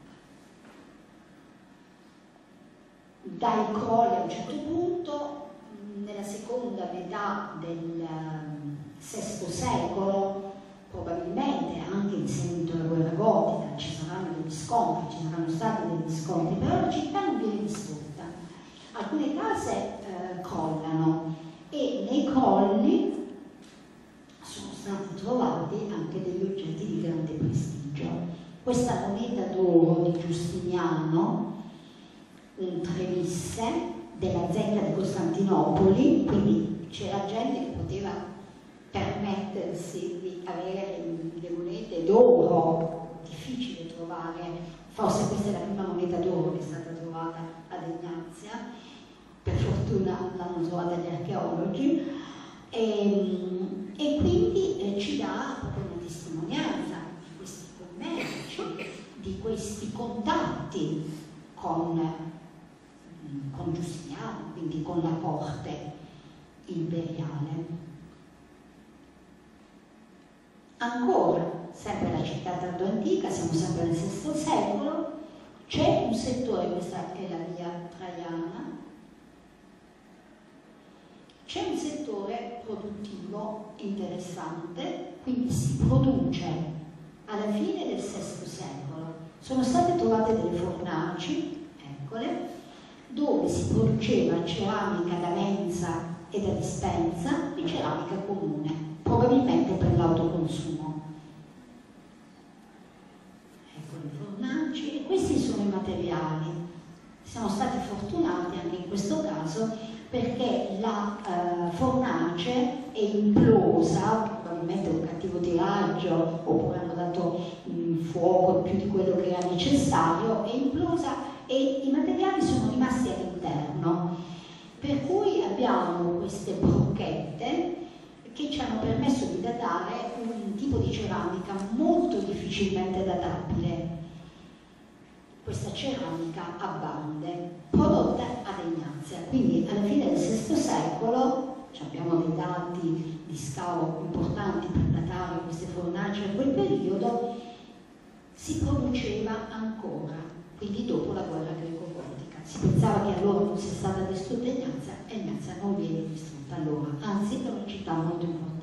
Dai crolli a un certo punto, nella seconda metà del sesto secolo, probabilmente anche in seguito alla guerra gotica, ci saranno degli scontri, ci saranno stati degli scontri, però la città non viene distrutta. Alcune case eh, crollano e nei crolli sono stati trovati anche degli oggetti di grande prestigio. Questa moneta d'oro di Giustiniano, un trevisse della zecca di Costantinopoli, quindi c'era gente che poteva permettersi di avere le monete d'oro, difficile trovare, forse questa è la prima moneta d'oro che è stata trovata ad Ignazia, per fortuna l'hanno trovata gli archeologi, e, e quindi eh, ci dà proprio una testimonianza di questi commerci, di questi contatti con, con Giustiniano, quindi con la corte imperiale. Ancora, sempre la città tardo-antica, siamo sempre nel sesto secolo, c'è un settore, questa è la via Traiana, c'è un settore produttivo interessante, quindi si produce alla fine del sesto secolo. Sono state trovate delle fornaci, eccole, dove si produceva ceramica da mensa e da dispensa di ceramica comune, probabilmente per l'autoconsumo. Ecco le fornaci, e questi sono i materiali. Siamo stati fortunati anche in questo caso perché la eh, fornace è implosa, probabilmente un cattivo tiraggio, oppure hanno dato mh, fuoco più di quello che era necessario, è implosa e i materiali sono rimasti all'interno. Per cui abbiamo queste brocchette che ci hanno permesso di datare un tipo di ceramica molto difficilmente databile. Questa ceramica a bande, prodotta ad Ignazia. Quindi alla fine del sesto secolo abbiamo dei dati di scavo importanti per datare queste fornaci a quel periodo, si produceva ancora, quindi dopo la guerra greco-gotica. Si pensava che allora non sia stata distrutta Ignazia e Ignazia non viene distrutta allora, anzi è una città molto importante.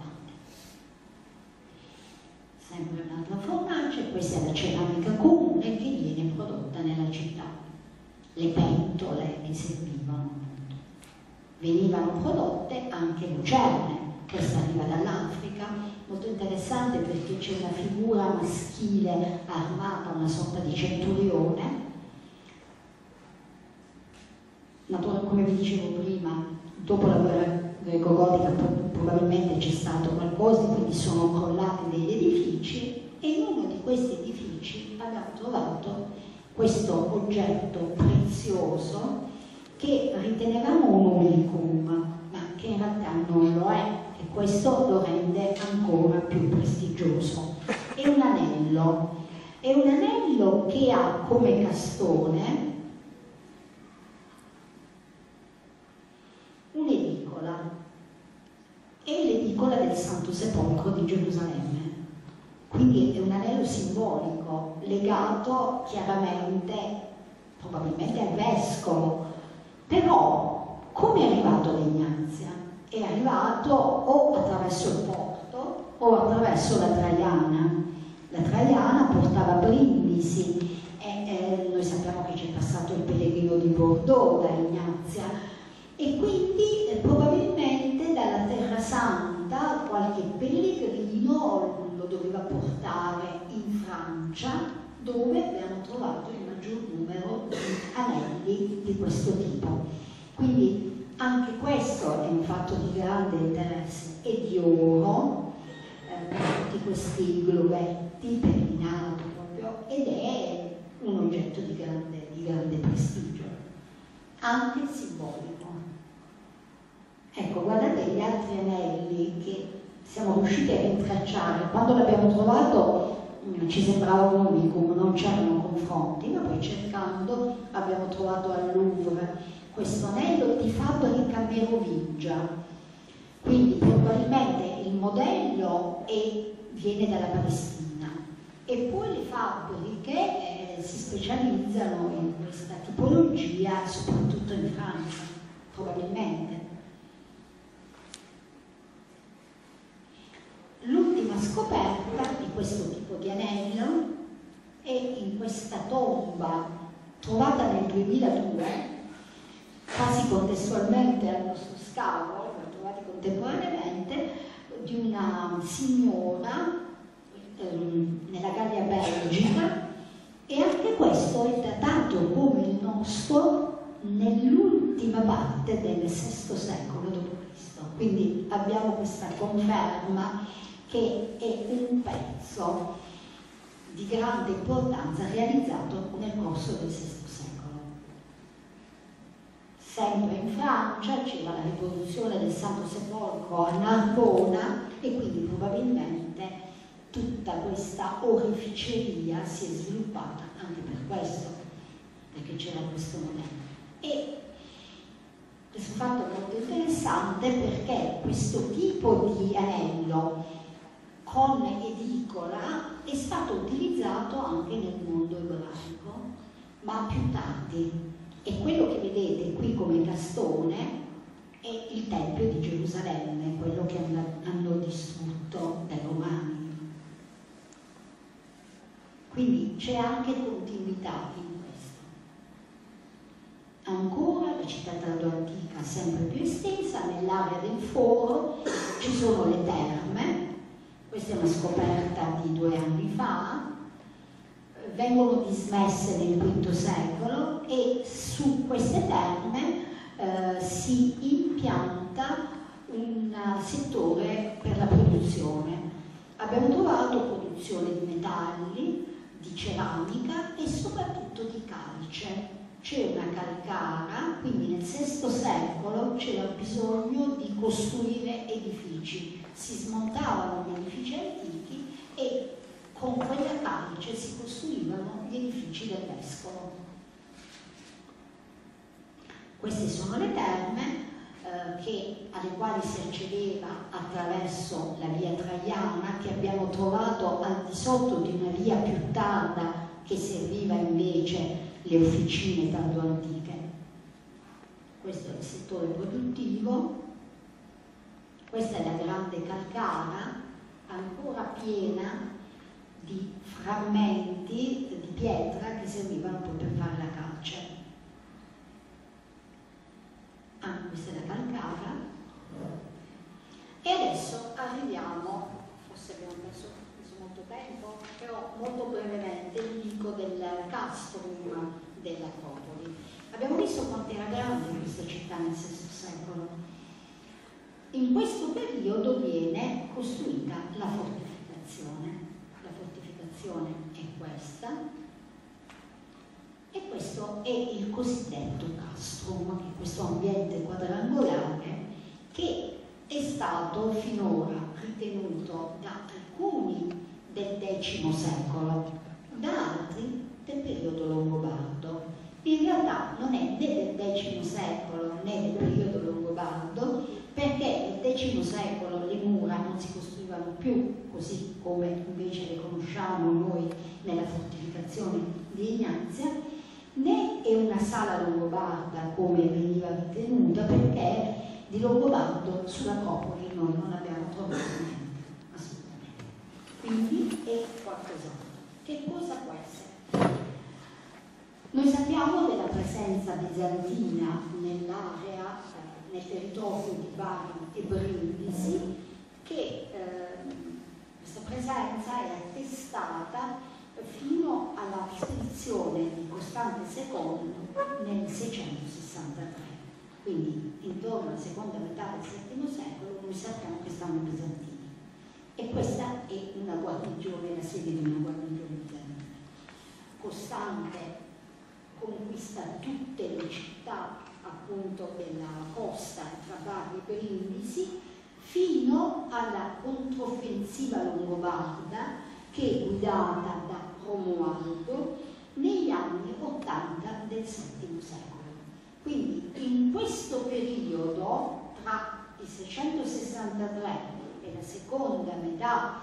Sempre un'altra fornace, questa è la ceramica comune che viene prodotta nella città. Le pentole che servivano, venivano prodotte anche lucerne, questa arriva dall'Africa, molto interessante perché c'è una figura maschile armata, una sorta di centurione. Naturalmente, come vi dicevo prima, dopo la guerra greco-gotica probabilmente c'è stato qualcosa, quindi sono crollati degli edifici e in uno di questi edifici abbiamo trovato questo oggetto prezioso che ritenevamo un unicum, ma che in realtà non lo è, e questo lo rende ancora più prestigioso. È un anello, è un anello che ha come castone un'edicola, è l'edicola del Santo Sepolcro di Gerusalemme, quindi è un anello simbolico legato chiaramente probabilmente al vescovo, però come è arrivato ad Ignazia? È arrivato o attraverso il porto o attraverso la Traiana. La Traiana portava brindisi e eh, noi sappiamo che c'è passato il pellegrino di Bordeaux da Ignazia, e quindi eh, probabilmente dalla Terra Santa qualche pellegrino lo doveva portare in Francia, dove abbiamo trovato il maggior numero di anelli di questo tipo. Quindi anche questo è un fatto di grande interesse, e di oro, eh, tutti questi globetti perinato proprio, ed è un oggetto di grande, di grande prestigio. anche simbolico. Ecco, guardate gli altri anelli che siamo riusciti a rintracciare. Quando l'abbiamo trovato mh, ci sembrava un unicum, non c'erano confronti, ma poi cercando abbiamo trovato al Louvre questo anello di fabbrica merovingia. Quindi probabilmente il modello è, viene dalla Palestina e poi le fabbriche eh, si specializzano in questa tipologia soprattutto in Francia, probabilmente. L'ultima scoperta di questo tipo di anello è in questa tomba trovata nel duemiladue, quasi contestualmente al nostro scavo, l'ho trovata contemporaneamente, di una signora ehm, nella Gallia Belgica, e anche questo è datato come il nostro nell'ultima parte del sesto secolo dopo Cristo. Quindi abbiamo questa conferma che è un pezzo di grande importanza realizzato nel corso del sesto secolo. Sempre in Francia c'era la riproduzione del Santo Sepolcro a Narbona e quindi probabilmente tutta questa oreficeria si è sviluppata anche per questo, perché c'era questo modello. E questo fatto è molto interessante perché questo tipo di anello con edicola è stato utilizzato anche nel mondo ebraico, ma più tardi. E quello che vedete qui come castone è il Tempio di Gerusalemme, quello che hanno distrutto dai Romani. Quindi c'è anche continuità in questo. Ancora la città tardo-antica sempre più estensa, nell'area del Foro ci sono le terme. Questa è una scoperta di due anni fa, vengono dismesse nel quinto secolo e su queste terme eh, si impianta un settore per la produzione. Abbiamo trovato produzione di metalli, di ceramica e soprattutto di calce. C'è una calcara, quindi nel sesto secolo c'era bisogno di costruire edifici. Si smontavano gli edifici antichi e con quella calce si costruivano gli edifici del vescovo. Queste sono le terme eh, che, alle quali si accedeva attraverso la via Traiana, che abbiamo trovato al di sotto di una via più tarda che serviva invece le officine tardo-antiche. Questo è il settore produttivo. Questa è la grande calcara, ancora piena di frammenti di pietra che servivano poi per fare la calce. Ah, questa è la calcara. E adesso arriviamo, forse abbiamo messo, messo molto tempo, però molto brevemente vi dico del castrum dell'Acropoli. Abbiamo visto quanto era grande questa città nel sesto secolo. In questo periodo viene costruita la fortificazione. La fortificazione è questa, e questo è il cosiddetto castrum, che è questo ambiente quadrangolare che è stato finora ritenuto da alcuni del decimo secolo, da altri del periodo longobardo. In realtà non è né del decimo secolo né del periodo longobardo, perché nel decimo secolo le mura non si costruivano più così come invece le conosciamo noi nella fortificazione di Ignazia, né è una sala longobarda come veniva ritenuta, perché di longobardo sull'Acropoli noi non abbiamo trovato niente, assolutamente. Quindi è qualcos'altro. Che cosa può essere? Noi sappiamo della presenza bizantina nell'area, eh, nel territorio di Bari e Brindisi, che eh, questa presenza è attestata fino alla spedizione di Costante secondo nel seicentosessantatré. Quindi intorno alla seconda metà del settimo secolo noi sappiamo che stanno i bizantini. E questa è una guarnigione, la sede di una guarnigione bizantina. Costante conquista tutte le città appunto della costa tra Bari e Brindisi, fino alla controffensiva longobarda che è guidata da Romualdo negli anni ottanta del settimo secolo. Quindi in questo periodo, tra il seicentosessantatré e la seconda metà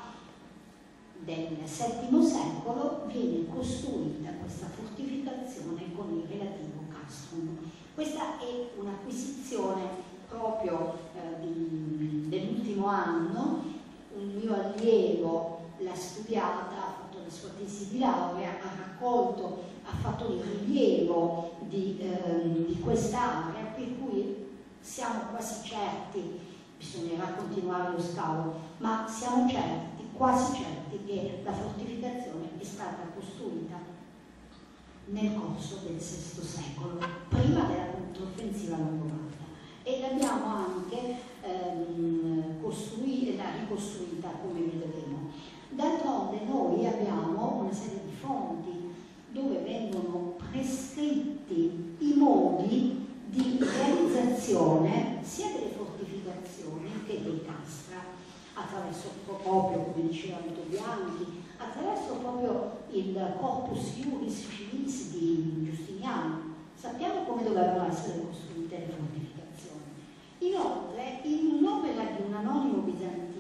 del settimo secolo, viene costruita questa fortificazione con il relativo castrum. Questa è un'acquisizione proprio eh, dell'ultimo anno. Un mio allievo l'ha studiata, ha fatto la sua tesi di laurea, ha raccolto, ha fatto il rilievo di, ehm, di quest'area, per cui siamo quasi certi, bisognerà continuare lo scavo, ma siamo certi, quasi certi, che la fortificazione è stata costruita nel corso del sesto secolo, prima della controffensiva longobarda, e l'abbiamo anche ehm, costruita, ricostruita, come vedremo. D'altronde noi abbiamo una serie di fonti dove vengono prescritti i modi di realizzazione sia delle fortificazioni che dei castra, attraverso proprio, come diceva Vito Bianchi, attraverso proprio il corpus iuris civilis di Giustiniano. Sappiamo come dovevano essere costruite le fortificazioni. Inoltre, in un'opera di un anonimo bizantino,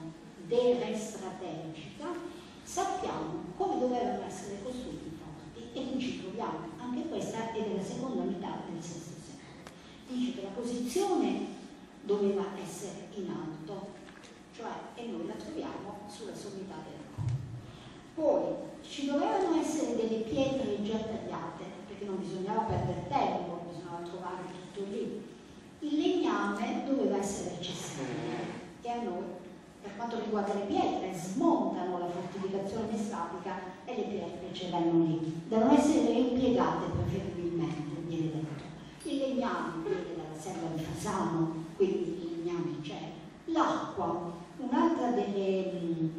De Re Strategica, sappiamo come dovevano essere costruiti i forti, e qui ci troviamo. Anche questa è della seconda metà del sesto secolo. Dice che la posizione doveva essere in alto, cioè, e noi la troviamo sulla sommità del Po. Poi ci dovevano essere delle pietre già tagliate, perché non bisognava perdere tempo, bisognava trovare tutto lì. Il legname doveva essere accessibile, e a noi, per quanto riguarda le pietre, smontano la fortificazione messapica e le pietre ce l'hanno lì. Devono essere impiegate preferibilmente, viene detto. Il legname viene dalla selva di Fasano, quindi il legname c'è. L'acqua, un'altra delle,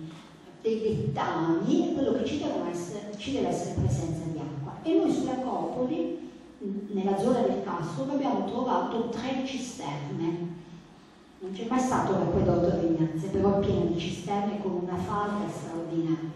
dei dettami, è quello che ci, essere, ci deve essere presenza di acqua. E noi sull'Acropoli, nella zona del Castrum, abbiamo trovato tre cisterne. Non c'è mai stato l'acquedotto di Ignazia, però è pieno di cisterne con una falda straordinaria.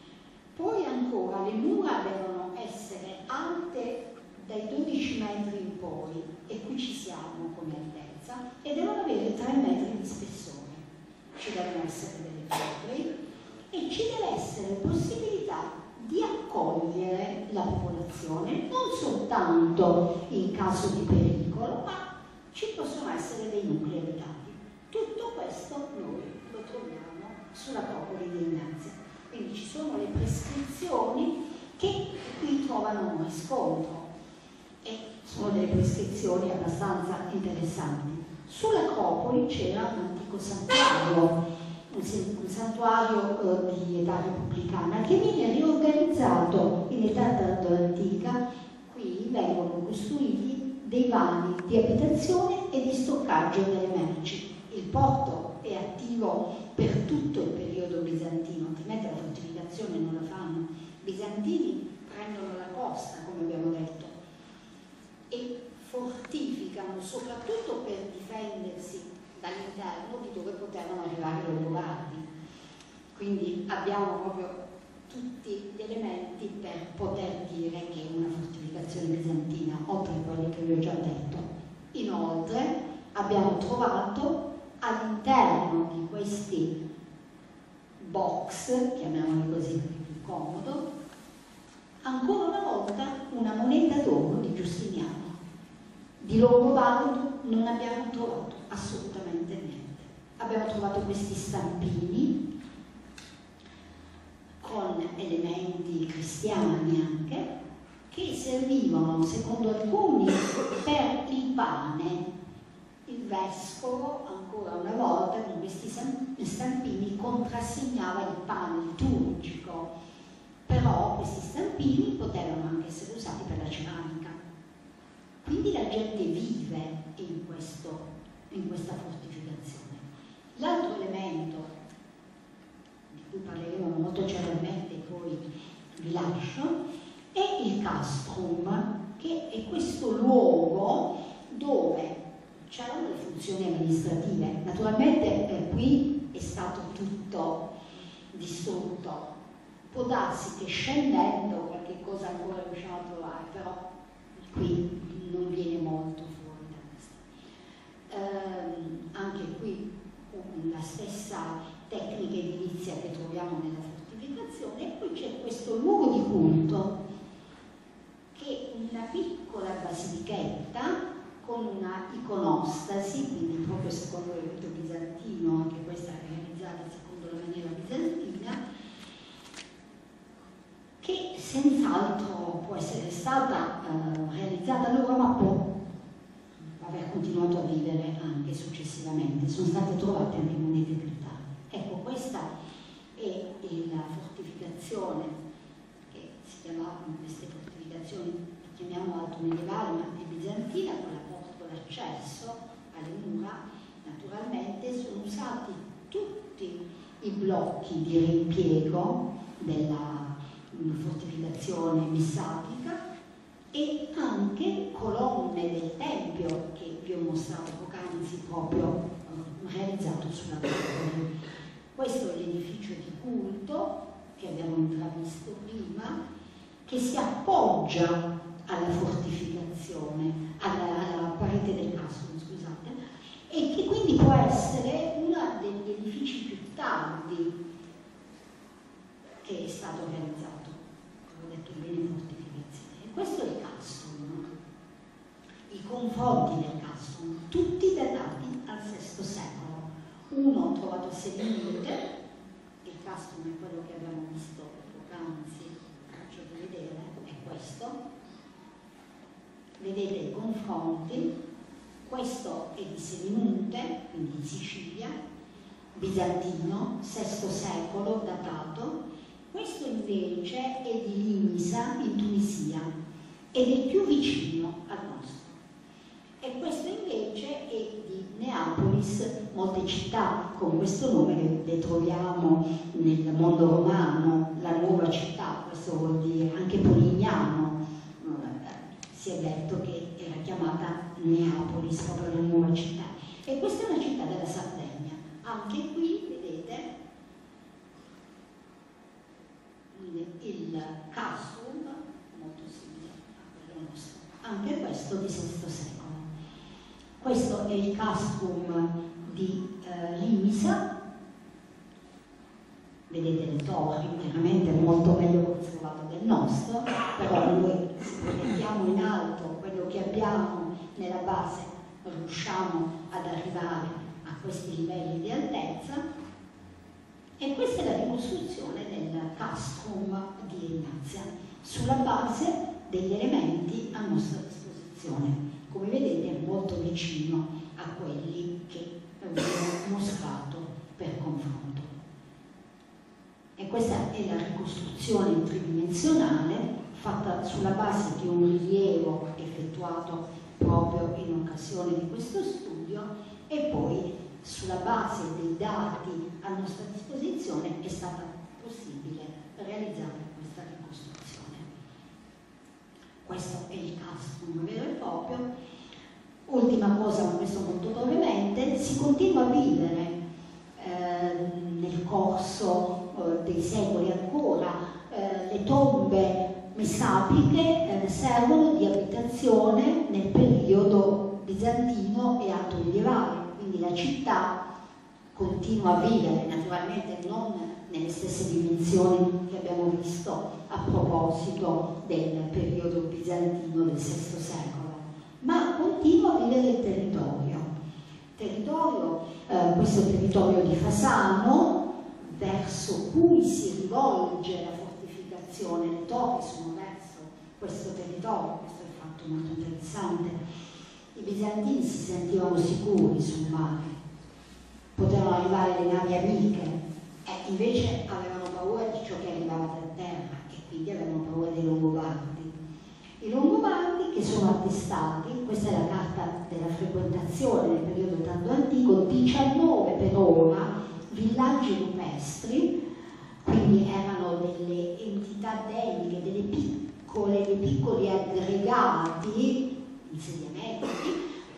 Poi ancora le mura devono essere alte dai dodici metri in poi, e qui ci siamo come altezza, e devono avere tre metri di spessore. Ci devono essere delle fiamme e ci deve essere possibilità di accogliere la popolazione, non soltanto in caso di pericolo, ma ci possono essere dei nuclei abitati. Tutto questo noi lo troviamo sull'Acropoli di Ignazia. Quindi ci sono le prescrizioni che qui trovano riscontro, e sono delle prescrizioni abbastanza interessanti. Sull'Acropoli c'era un antico santuario, un santuario eh, di età repubblicana, che viene riorganizzato in età tardo-antica. Qui vengono costruiti dei vani di abitazione e di stoccaggio delle merci. Il porto è attivo per tutto il periodo bizantino, altrimenti la fortificazione non la fanno. I bizantini prendono la costa, come abbiamo detto, e fortificano soprattutto per difendersi dall'interno di dove potevano arrivare i Longobardi. Quindi abbiamo proprio tutti gli elementi per poter dire che è una fortificazione bizantina, oltre a quelli che vi ho già detto. Inoltre abbiamo trovato all'interno di questi box, chiamiamoli così per più comodo, ancora una volta una moneta d'oro di Giustiniano. Di Longobardo non abbiamo trovato assolutamente niente. Abbiamo trovato questi stampini con elementi cristiani anche, che servivano, secondo alcuni, per il pane. Il vescovo, ancora una volta, con questi stampini contrassegnava il pane liturgico, però questi stampini potevano anche essere usati per la ceramica. Quindi la gente vive in, questo, in questa fortificazione. L'altro elemento, di cui parleremo molto celermente e poi vi lascio, è il castrum, che è questo luogo dove c'erano le funzioni amministrative. Naturalmente eh, qui è stato tutto distrutto. Può darsi che scendendo qualche cosa ancora riusciamo a trovare, però qui non viene molto fuori da questo. Ehm, anche qui la stessa tecnica edilizia che troviamo nella fortificazione, e poi c'è questo luogo di culto che è una piccola basilichetta con una iconostasi, quindi proprio secondo il rito bizantino, anche questa è realizzata secondo la maniera bizantina, che senz'altro può essere stata eh, realizzata allora, ma può aver continuato a vivere anche successivamente. Sono state trovate anche monete più tardi. Ecco, questa è la fortificazione, che si chiamavano queste fortificazioni, le chiamiamo alto medievali, ma è bizantina, con la porta d'accesso alle mura. Naturalmente sono usati tutti i blocchi di riempiego della fortificazione messapica e anche colonne del tempio che vi ho mostrato poc'anzi, proprio realizzato sulla torre. Questo è l'edificio di culto che abbiamo intravisto prima, che si appoggia alla fortificazione, alla, alla parete del castrum, scusate, e che quindi può essere uno degli edifici più tardi che è stato realizzato. Ho detto bene fortificazione. E questo è il castrum. I confronti del castrum, tutti datati al sesto secolo. Uno trovato a Selinunte, il castrum è quello che abbiamo visto poc'anzi, faccio vedere, è questo. Vedete i confronti, questo è di Selinunte, quindi in Sicilia, bizantino, sesto secolo, datato. Questo invece è di Limisa in Tunisia ed è più vicino al nostro. E questo invece è di Neapolis. Molte città con questo nome le troviamo nel mondo romano, la nuova città, questo vuol dire anche Polignano, si è detto che era chiamata Neapolis, proprio la nuova città. E questa è una città della Sardegna. Anche qui, vedete, il castrum, molto simile a quello nostro, anche questo di sesto secolo. Questo è il castrum di eh, Limisa, vedete le torri, chiaramente molto meglio conservato del nostro, però noi mettiamo in alto quello che abbiamo nella base, riusciamo ad arrivare a questi livelli di altezza. E questa è la ricostruzione del castrum di Ignazia sulla base degli elementi a nostra disposizione. Come vedete è molto vicino a quelli che vi ho mostrato per confronto. E questa è la ricostruzione tridimensionale fatta sulla base di un rilievo effettuato proprio in occasione di questo studio, e poi sulla base dei dati a nostra disposizione è stata possibile realizzare questa ricostruzione. Questo è il castrum vero e proprio. Ultima cosa, ma questo molto brevemente, si continua a vivere eh, nel corso eh, dei secoli ancora, eh, le tombe messapiche eh, servono di abitazione nel periodo bizantino e alto medievale. Quindi la città continua a vivere, naturalmente non nelle stesse dimensioni che abbiamo visto a proposito del periodo bizantino del sesto secolo, ma continua a vivere il territorio. territorio eh, questo territorio di Fasano, verso cui si rivolge la fortificazione, le torri sono verso questo territorio, questo è un fatto molto interessante. I bizantini si sentivano sicuri sul mare, potevano arrivare le navi amiche, e invece avevano paura di ciò che arrivava da terra, e quindi avevano paura dei Longobardi. I Longobardi, che sono attestati, questa è la carta della frequentazione nel periodo tardo antico, diciannove per ora villaggi rupestri, quindi erano delle entità deniche, delle piccole, dei piccoli aggregati, insediamenti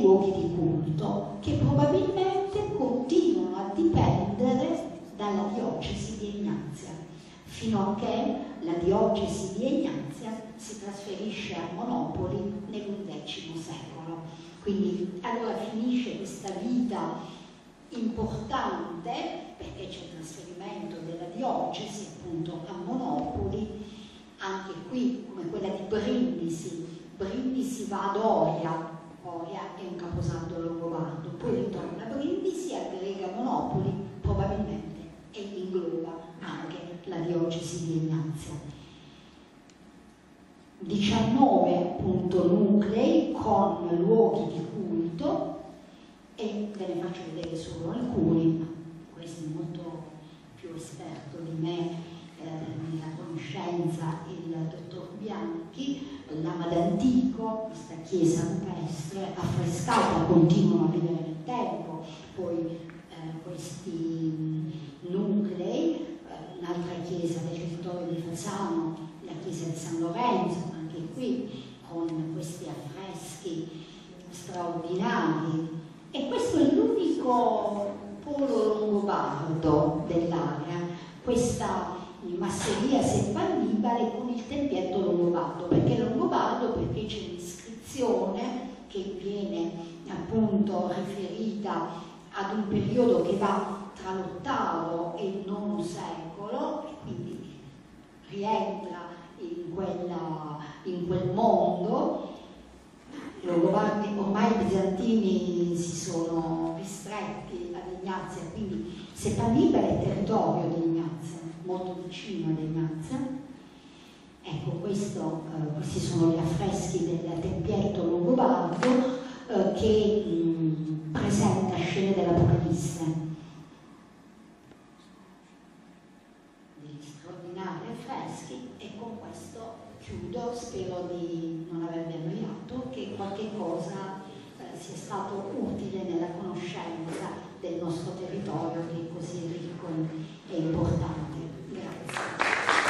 dei luoghi di culto, che probabilmente continuano a dipendere dalla diocesi di Egnazia, fino a che la diocesi di Egnazia si trasferisce a Monopoli nell'undecimo secolo. Quindi allora finisce questa vita importante, perché c'è il trasferimento della diocesi appunto a Monopoli, anche qui come quella di Brindisi. Brindisi va ad Oria, Oria è un caposaldo longobardo, poi ritorna a Brindisi, aggrega Monopoli probabilmente e ingloba anche la diocesi di Egnazia. diciannove appunto nuclei con luoghi di culto, e ve ne faccio vedere solo alcuni, ma questo è molto più esperto di me eh, nella conoscenza, il dottor Bianchi. Lama d'Antico, questa chiesa rupestre affrescata, continuano a vivere nel tempo, poi eh, questi nuclei, eh, un'altra chiesa del territorio di Fasano, la chiesa di San Lorenzo, anche qui con questi affreschi straordinari, e questo è l'unico polo longobardo dell'area, questa masseria Seppannibale con il tempietto longobardo. Perché longobardo? Perché c'è un'iscrizione che viene appunto riferita ad un periodo che va tra l'ottavo e il nono secolo, e quindi rientra in, quella, in quel mondo. I longobardi ormai i bizantini si sono ristretti ad Ignazia, quindi Seppannibale è territorio di Ignazia, molto vicino ad Ignazia. Ecco, questo, eh, questi sono gli affreschi del tempietto longobardo eh, che mh, presenta scene dell'Apocalisse. Degli straordinari affreschi, e con questo chiudo. Spero di non avervi annoiato, che qualche cosa eh, sia stato utile nella conoscenza del nostro territorio, che è così ricco e importante. Grazie.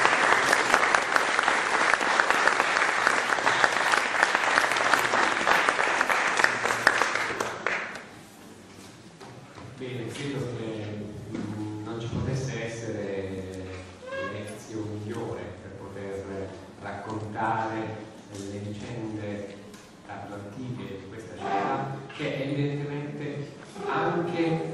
Bene, credo che mh, non ci potesse essere lezione migliore per poter raccontare le vicende tanto antiche di questa città, che evidentemente anche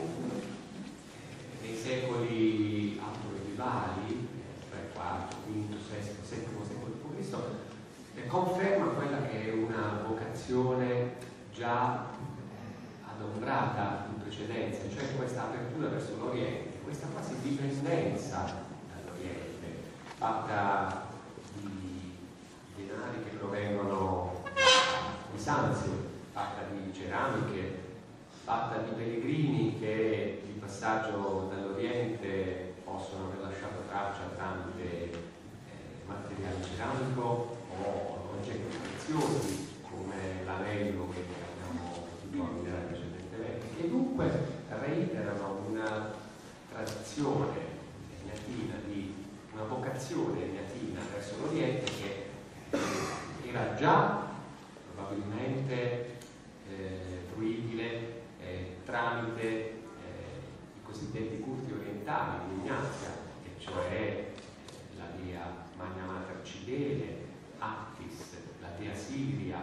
nei secoli automedievali, tre, quattro, quinto, sesto, settimo secolo dopo Cristo, conferma quella che è una vocazione già adombrata in precedenza, cioè questa apertura verso l'Oriente, questa quasi dipendenza dall'Oriente, fatta di denari che provengono da Bisanzio, fatta di ceramiche, fatta di pellegrini che di passaggio dall'Oriente possono aver lasciato traccia tramite eh, materiale ceramico o oggetti preziosi come l'anello che abbiamo potuto vedere precedentemente, che dunque reiterano una tradizione egnatina, di una vocazione egnatina verso l'Oriente che era già probabilmente eh, fruibile eh, tramite eh, i cosiddetti culti orientali di Ignazia, e cioè eh, la dea Magna Mater Cibele, Attis, la dea Sigria,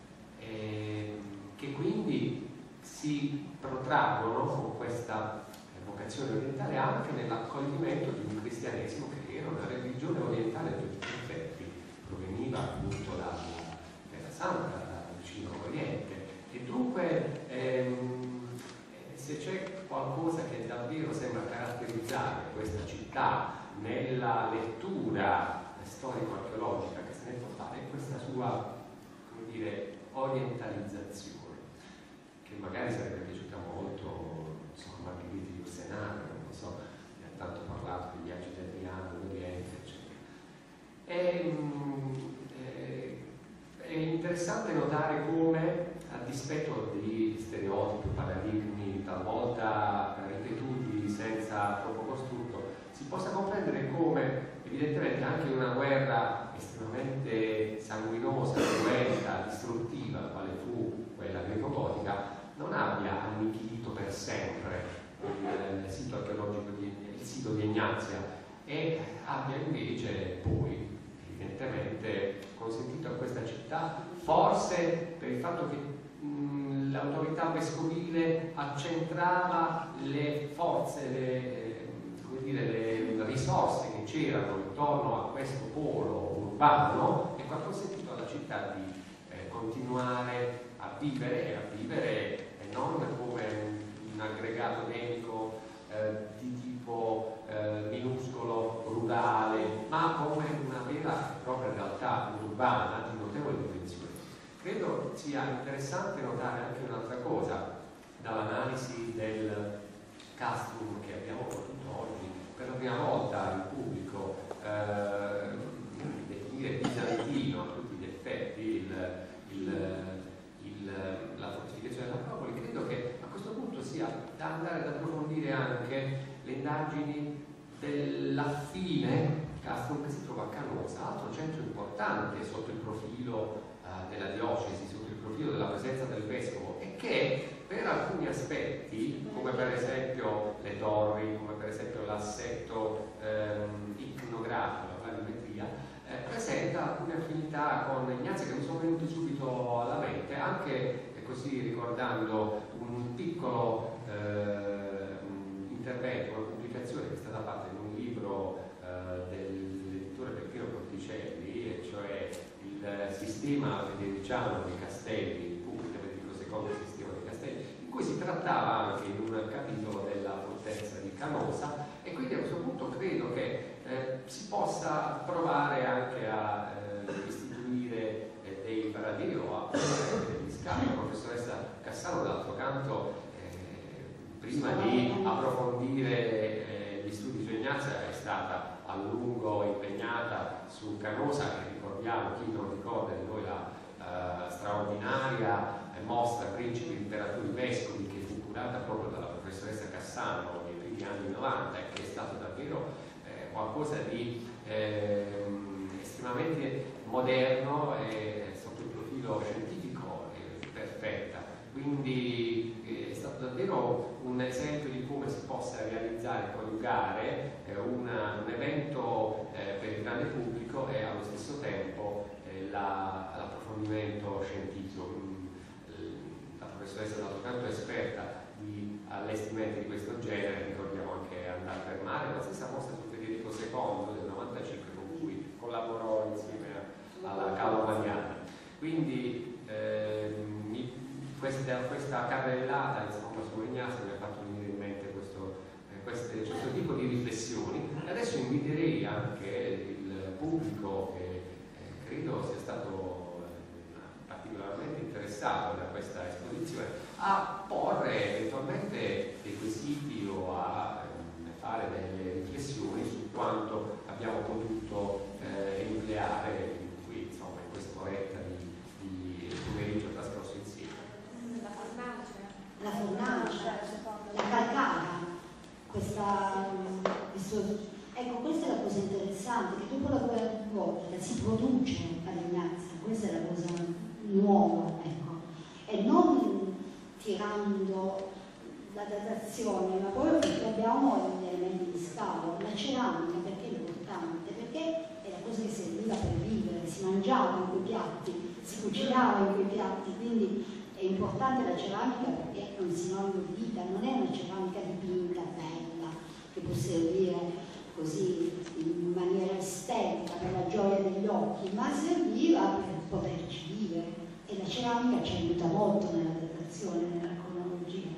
eh, che quindi si protraggono con questa vocazione orientale anche nell'accoglimento di un cristianesimo che era una religione orientale a tutti gli effetti, proveniva appunto dalla Terra Santa, dal vicino Oriente, e dunque ehm, se c'è qualcosa che davvero sembra caratterizzare questa città nella lettura storico-archeologica che se ne può fare, è questa sua, come dire, orientalizzazione, che magari sarebbe piaciuta molto, insomma, Margheriti di Ursenaro, non so, ne ha tanto parlato dei viaggi di Adriano, dell'Oriente, eccetera. E, è, è interessante notare come, a dispetto di stereotipi, paradigmi talvolta ripetuti senza troppo costrutto, si possa comprendere come evidentemente anche in una guerra estremamente sanguinosa, cruenta, distruttiva, quale fu quella greco-gotica, l'autorità vescovile accentrava le forze, le, come dire, le risorse che c'erano intorno a questo polo urbano e ha consentito alla città di eh, continuare a vivere e a vivere e non come un aggregato denico eh, di tipo eh, minuscolo, rurale, ma come una vera e propria realtà urbana di notevoli dimensioni. Credo sia interessante notare anche un'altra cosa dall'analisi del castrum che abbiamo potuto oggi per la prima volta in pubblico eh, definire bizantino a tutti gli effetti il, il, il, la fortificazione dell'Acropoli. Credo che a questo punto sia da andare ad approfondire anche le indagini dell'affine castrum che si trova a Canosa, altro centro importante sotto il profilo della diocesi, sotto il profilo della presenza del vescovo, e che per alcuni aspetti, come per esempio le torri, come per esempio l'assetto ehm, iconografico, la planimetria, eh, presenta alcune affinità con Ignazia che mi sono venuti subito alla mente, anche eh, così ricordando un piccolo eh, intervento, una pubblicazione che è stata fatta in un libro eh, dell'editore Peppino Porticelli, e cioè il sistema federiciano dei castelli, Pubblica Federico secondo il sistema dei castelli, in cui si trattava anche in un capitolo della fortezza di Canosa, e quindi a questo punto credo che eh, si possa provare anche a eh, istituire eh, dei paradiro a degli scavi. La professoressa Cassano d'altro canto eh, prima di approfondire eh, gli studi su Ignazia è stata a lungo impegnata su Canosa, che ricordiamo, chi non ricorda di noi, la uh, straordinaria eh, mostra Principi, Imperatori, Vescovi, che fu curata proprio dalla professoressa Cassano nei primi anni novanta e che è stato davvero eh, qualcosa di eh, estremamente moderno e sotto il profilo scientifico eh, perfetta. Quindi eh, è stato davvero un esempio di come si possa realizzare, coniugare eh, una, un evento eh, per il grande pubblico e allo stesso tempo eh, la, l'approfondimento scientifico. La professoressa d'altro canto è esperta di allestimenti di questo genere, ricordiamo anche Andar per Mare, la stessa mostra su Federico secondo del novantacinque con cui collaborò insieme alla Calo Magnana. Quindi ehm, Questa, questa carrellata insomma, su Ignazio mi ha fatto venire in mente questo, eh, queste, questo tipo di riflessioni. Adesso inviterei anche il pubblico che eh, credo sia stato eh, particolarmente interessato da questa esposizione a porre eventualmente dei quesiti o a eh, fare delle riflessioni su quanto abbiamo potuto eh, enucleare qui, insomma, in quest'oretta di, di pomeriggio trascorso insieme. La fornace, la calcara, questa, questo, ecco, questa è la cosa interessante, che dopo la guerra di Volta si produce ad Ignazia, questa è la cosa nuova, ecco, e non tirando la datazione, ma poi perché abbiamo gli elementi di scavo, la ceramica perché è importante, perché è la cosa che serviva per vivere, si mangiava in quei piatti, si cucinava in quei piatti, quindi è importante la ceramica perché è un sinonimo di vita, non è una ceramica dipinta, bella, che può servire così in maniera estetica per la gioia degli occhi, ma serviva per poterci vivere, e la ceramica ci aiuta molto nella datazione, nella cronologia.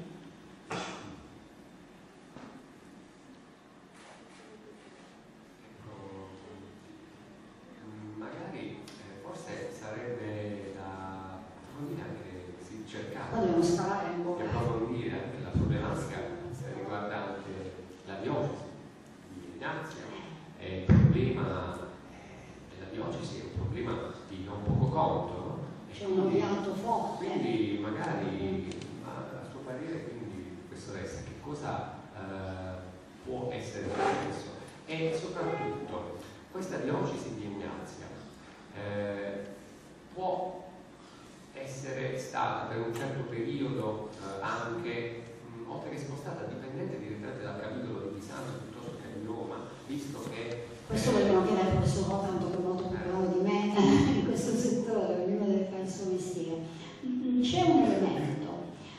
Magari eh, forse sarebbe da approfondire anche cercare Dobbiamo scavare un po' di approfondire anche la problematica riguardante la diocesi di Ignazia. E il problema della diocesi è un problema di non poco conto, no? C'è un odiato forte. Quindi magari, ma a suo parere, quindi professoressa, che cosa eh, può essere successo? E soprattutto questa diocesi di Ignazia eh, può essere stata per un certo periodo eh, anche, mh, oltre che spostata, dipendente direttamente dal capitolo di Pisano piuttosto che di Roma, visto che... Questo lo devo chiedere al professor Rotanto, che è molto più bravo di me in questo settore, ognuno deve fare il suo mestiere. C'è un elemento,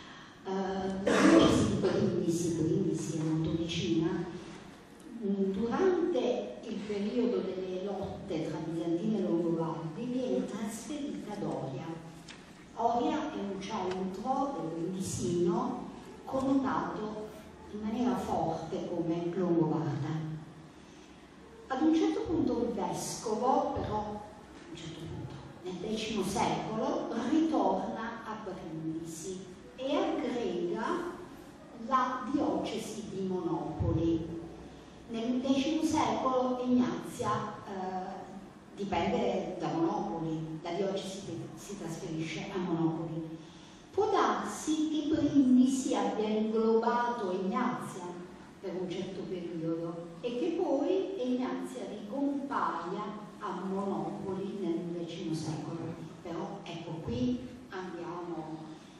Brindisi, Brindisi è molto vicina, durante il periodo delle lotte tra Bizantini e Longobardi viene trasferita ad Oria. Oria è un centro del Brindisino connotato in maniera forte come longobarda. Ad un certo punto il vescovo, però a un certo punto, nel X secolo, ritorna a Brindisi e aggrega la diocesi di Monopoli. Nel X secolo Ignazia eh, dipende da Monopoli, la diocesi si trasferisce a Monopoli. Può darsi che Brindisi abbia inglobato Ignazia per un certo periodo e che poi Ignazia ricompaia a Monopoli nel X secolo. Però ecco, qui andiamo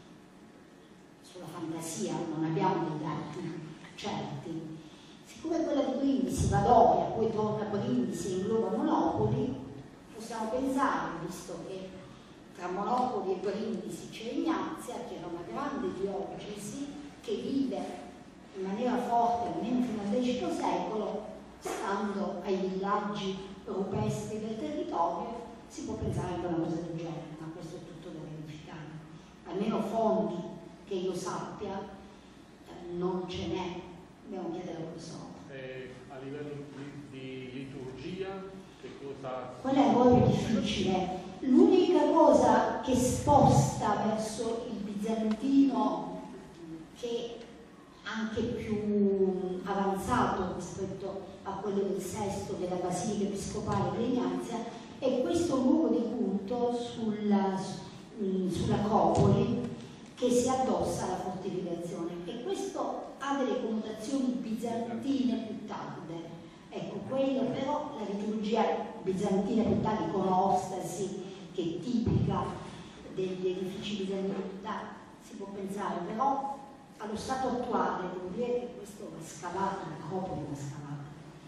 sulla fantasia, non abbiamo dei dati certi. Siccome quella di Brindisi va ad Oria, poi torna a Brindisi e ingloba Monopoli, possiamo pensare, visto che tra Monopoli e Brindisi c'è Ignazia, che era una grande diocesi che vive in maniera forte almeno fino al X secolo, stando ai villaggi rupestri del territorio, si può pensare anche a una cosa del genere, ma questo è tutto da verificare. Almeno fonti che io sappia eh, non ce n'è, dobbiamo chiedere al professore. Eh, a livello di, di liturgia, che cosa... Quello è ancora più difficile. L'unica cosa che sposta verso il bizantino, che anche più avanzato rispetto a quello del sesto della Basilica Episcopale di Ignazia, è questo luogo di culto sulla, sull'Acropoli che si addossa alla fortificazione, e questo ha delle connotazioni bizantine più tarde. Ecco, quello però, la liturgia bizantina più tardi con ostasi, che è tipica degli edifici bizantini più tardi, si può pensare, però allo stato attuale devo dire che questo va scavato, l'Acropoli va scavata.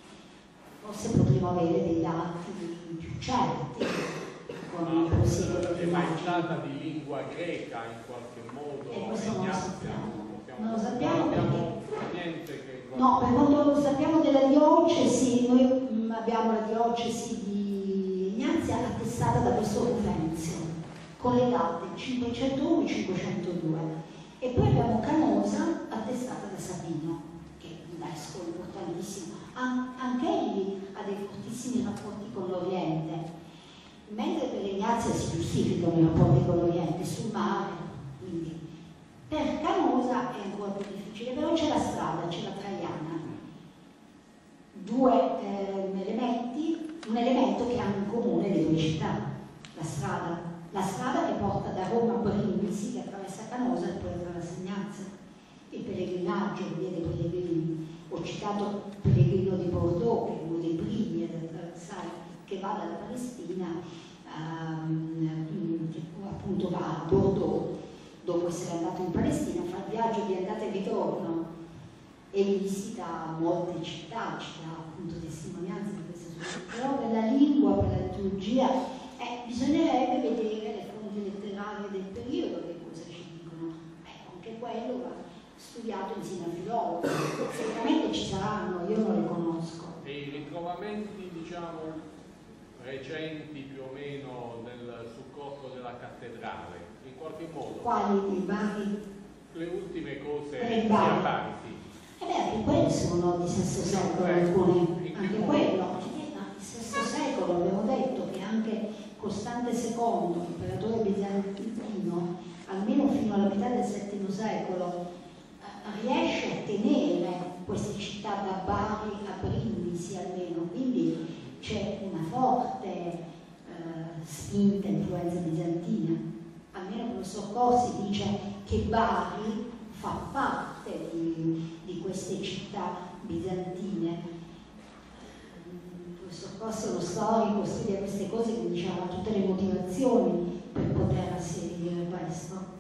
Forse potremo avere degli atti più certi con il proseguo è mai stata di lingua greca in qualche modo? E questo non lo sappiamo. Non lo sappiamo non abbiamo perché... niente che... No, per quanto lo sappiamo della diocesi, noi mh, abbiamo la diocesi di Ignazia attestata da questo Rufenzio, con le date cinquecentouno e cinquecentodue, e poi abbiamo Canosa attestata da Sabino, che è un vescovo importantissimo. An anche egli ha dei fortissimi rapporti con l'Oriente, mentre per Ignazia si giustificano i rapporti con l'Oriente sul mare, quindi per Canosa è ancora più difficile, però c'è la strada, c'è la Traiana, due eh, elementi, un elemento che hanno in comune le due città, la strada, la strada che porta da Roma a Brindisi, che attraversa Canosa e poi attraversa Ignazia, il pellegrinaggio, via dei pellegrini. Ho citato il pellegrino di Bordeaux, che è uno dei primi ad attraversare, che va dalla Palestina, um, appunto va a Bordeaux, dopo essere andato in Palestina, fa il viaggio di andata e ritorno e visita molte città, ci dà appunto testimonianze di queste sue. Però per la lingua, per la liturgia, eh, bisognerebbe vedere le fonti letterarie del periodo, che cosa ci dicono. Ecco, anche quello va studiato insieme a filologi, sicuramente ci saranno, io non le conosco. E i ritrovamenti, diciamo, recenti più o meno nel supporto della cattedrale, in qualche modo? Quali i vari? Le ultime cose più avanti. Eh beh, anche quelli sono di sesto secolo, alcuni, anche quello. Eh, no, di sesto secolo abbiamo detto che anche Costante secondo, imperatore bizantino, almeno fino alla metà del settimo secolo, riesce a tenere queste città da Bari a Brindisi almeno, quindi c'è una forte eh, spinta, influenza bizantina. Almeno il professor Corsi dice che Bari fa parte di, di queste città bizantine. Il professor Corsi è uno storico, studia queste cose, quindi diceva tutte le motivazioni per poter asserire questo.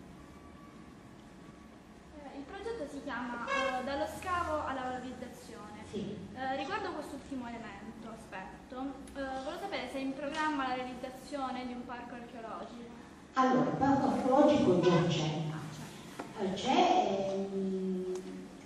Si chiama uh, Dallo scavo alla valorizzazione. Sì. Uh, riguardo quest'ultimo elemento, aspetto, uh, volevo sapere se è in programma la realizzazione di un parco archeologico. Allora, il parco archeologico già c'è. C'è,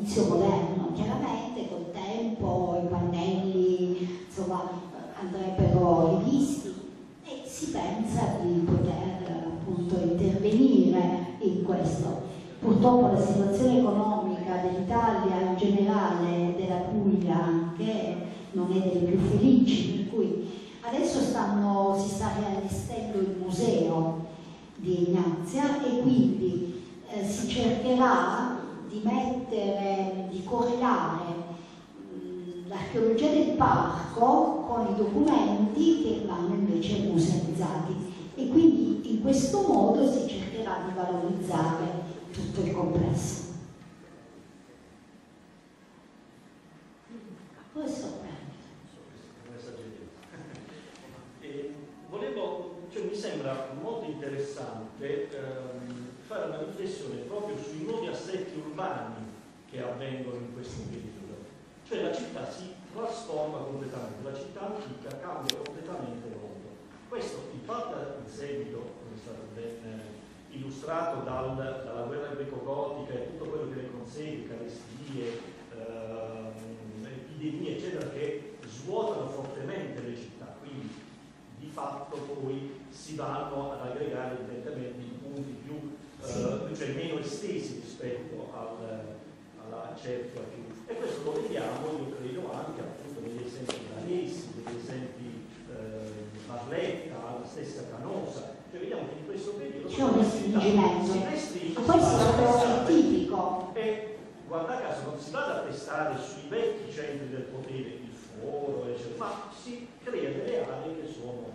inizio moderno. Chiaramente col tempo i pannelli insomma andrebbero rivisti e si pensa di poter appunto intervenire in questo. Purtroppo la situazione economica dell'Italia in generale, della Puglia anche, non è delle più felici, per cui adesso stanno, si sta riallestendo il museo di Ignazia e quindi eh, si cercherà di mettere, di correlare mh, l'archeologia del parco con i documenti che vanno invece musealizzati e quindi in questo modo si cercherà di valorizzare tutto il complesso. Poi sorprende. E volevo, cioè, mi sembra molto interessante ehm, fare una riflessione proprio sui nuovi assetti urbani che avvengono in questo periodo. Cioè la città si trasforma completamente, la città antica cambia completamente mondo. Questo in parte in seguito, come è stato ben illustrato dal, dalla guerra greco-gotica e tutto quello che ne consegue, carestie, eh, epidemie, eccetera, che svuotano fortemente le città, quindi di fatto poi si vanno ad aggregare evidentemente i punti più, eh, cioè meno estesi rispetto al, alla cerchia più. E questo lo vediamo, io credo, anche appunto negli esempi danesi, negli esempi eh, Barletta, la stessa Canosa. Cioè vediamo che in questo periodo c'è un restringimento, si restringe, ma questo è proprio scientifico. E guarda caso non si va a testare sui vecchi centri del potere, il foro, eccetera, ma si crea delle aree che sono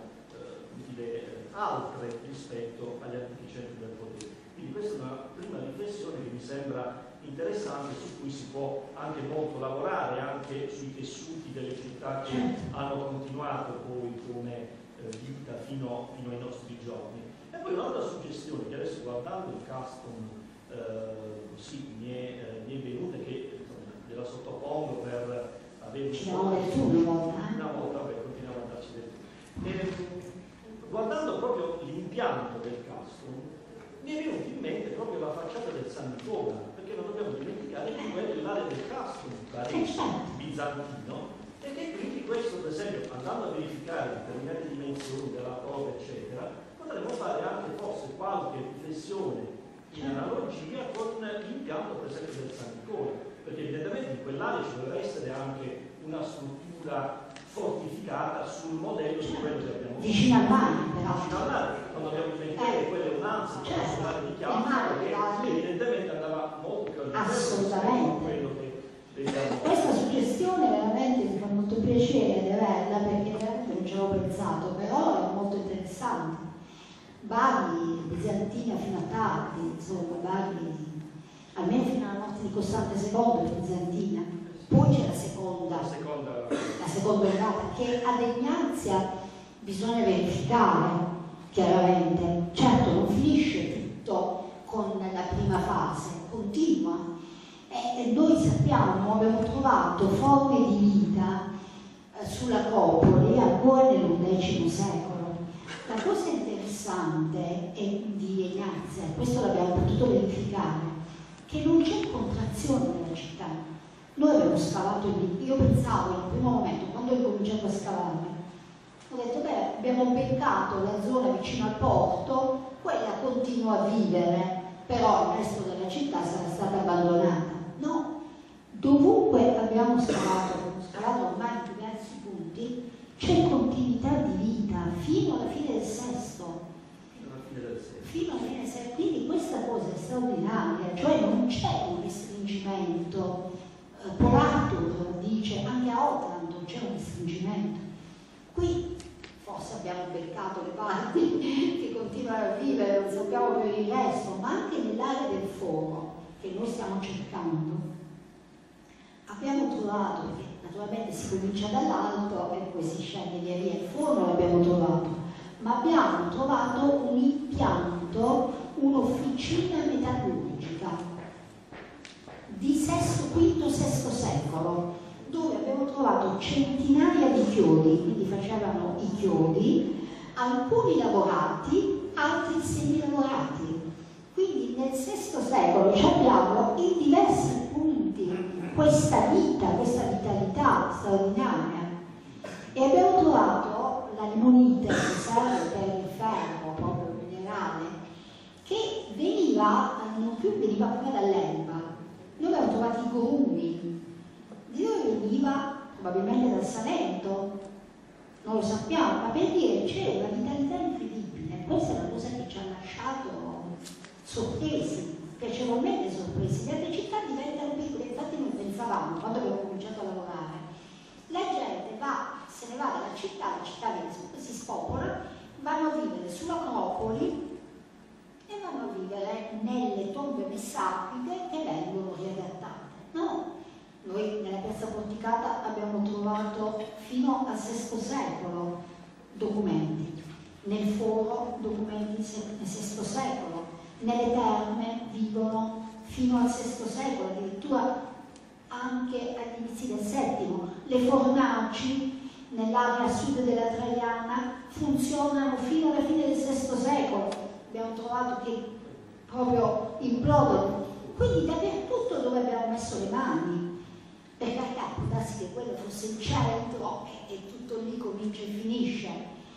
eh, altre rispetto agli antichi centri del potere. Quindi questa è una prima riflessione che mi sembra interessante, su cui si può anche molto lavorare, anche sui tessuti delle città che hanno continuato poi come vita fino, fino ai nostri giorni. E poi un'altra suggestione che adesso guardando il custom eh, sì, mi, è, eh, mi è venuta, che insomma, gliela sottopongo per avere ci siamo detto una volta una volta, vabbè, continuiamo a darci del e, guardando proprio l'impianto del custom mi è venuta in mente proprio la facciata del San Nicola, perché non dobbiamo dimenticare che quella è l'area del custom barese, bizantino. E che quindi questo, per esempio, andando a verificare determinate dimensioni della torre, eccetera, potremmo fare anche forse qualche riflessione in analogia con l'impianto, per esempio, del San Nicola, perché evidentemente in quell'area ci doveva essere anche una struttura fortificata sul modello di quello che abbiamo visto. Vicino al mare, però. Vicino al mare, quando abbiamo dimenticare che quella è un'ansia solare di chiaro, che evidentemente andava molto più all'interno di quello che questa suggestione veramente mi fa molto piacere di averla, perché veramente non ci avevo pensato, però è molto interessante. Bari, bizantina fino a tardi, insomma, Bari almeno fino alla morte di Costante secondo bizantina, poi c'è la seconda, la seconda, la seconda ondata, che ad Ignazia bisogna verificare chiaramente. Certo non finisce tutto con la prima fase, continua. E noi sappiamo, abbiamo trovato forme di vita eh, sull'Acropoli ancora nell'undicesimo secolo. La cosa interessante è di Ignazia, questo l'abbiamo potuto verificare, che non c'è contrazione nella città. Noi abbiamo scavato lì, io pensavo in un primo momento, quando ho cominciato a scavare, ho detto beh, abbiamo beccato la zona vicino al porto, quella continua a vivere, però il resto della città sarà stata abbandonata. No, dovunque abbiamo scavato, abbiamo scavato ormai in diversi punti, c'è continuità di vita fino alla fine del sesto. Fino alla fine del sesto. Fino alla fine del sesto. Quindi questa cosa è straordinaria, cioè non c'è un restringimento. Eh, Poratur dice anche a Otranto non c'è un restringimento. Qui forse abbiamo beccato le parti che continuano a vivere, non sappiamo per il resto, ma anche nell'area del foro che noi stiamo cercando, abbiamo trovato, perché naturalmente si comincia dall'alto e poi si scende via via, il forno l'abbiamo trovato, ma abbiamo trovato un impianto, un'officina metallurgica di sesto, quinto, sesto secolo, dove abbiamo trovato centinaia di chiodi, quindi facevano i chiodi, alcuni lavorati, altri semilavorati. Quindi nel sesto secolo ci abbiamo in diversi punti questa vita, questa vitalità straordinaria. E abbiamo trovato la limonite, che serve per il ferro, proprio il minerale, che veniva, non più veniva come dall'Elba. Noi abbiamo trovato i grumi, di dove veniva? Probabilmente dal Salento, non lo sappiamo, ma per dire c'è una vitalità incredibile. Questa è una cosa che ci ha lasciato sorpresi, piacevolmente sorpresi. Le altre città diventano piccole, infatti noi pensavamo, quando abbiamo cominciato a lavorare, la gente va, se ne va dalla città, la città si spopola, vanno a vivere sull'Acropoli e vanno a vivere nelle tombe messapide che vengono riadattate. No, noi nella piazza Porticata abbiamo trovato fino al sesto secolo documenti, nel foro documenti nel sesto secolo, nelle terme vivono fino al sesto secolo, addirittura anche agli inizi del settimo. Le fornaci nell'area sud della Traiana funzionano fino alla fine del sesto secolo, abbiamo trovato che proprio implodono. Quindi dappertutto dove abbiamo messo le mani, per carità, può darsi che quello fosse il centro e tutto lì comincia e finisce,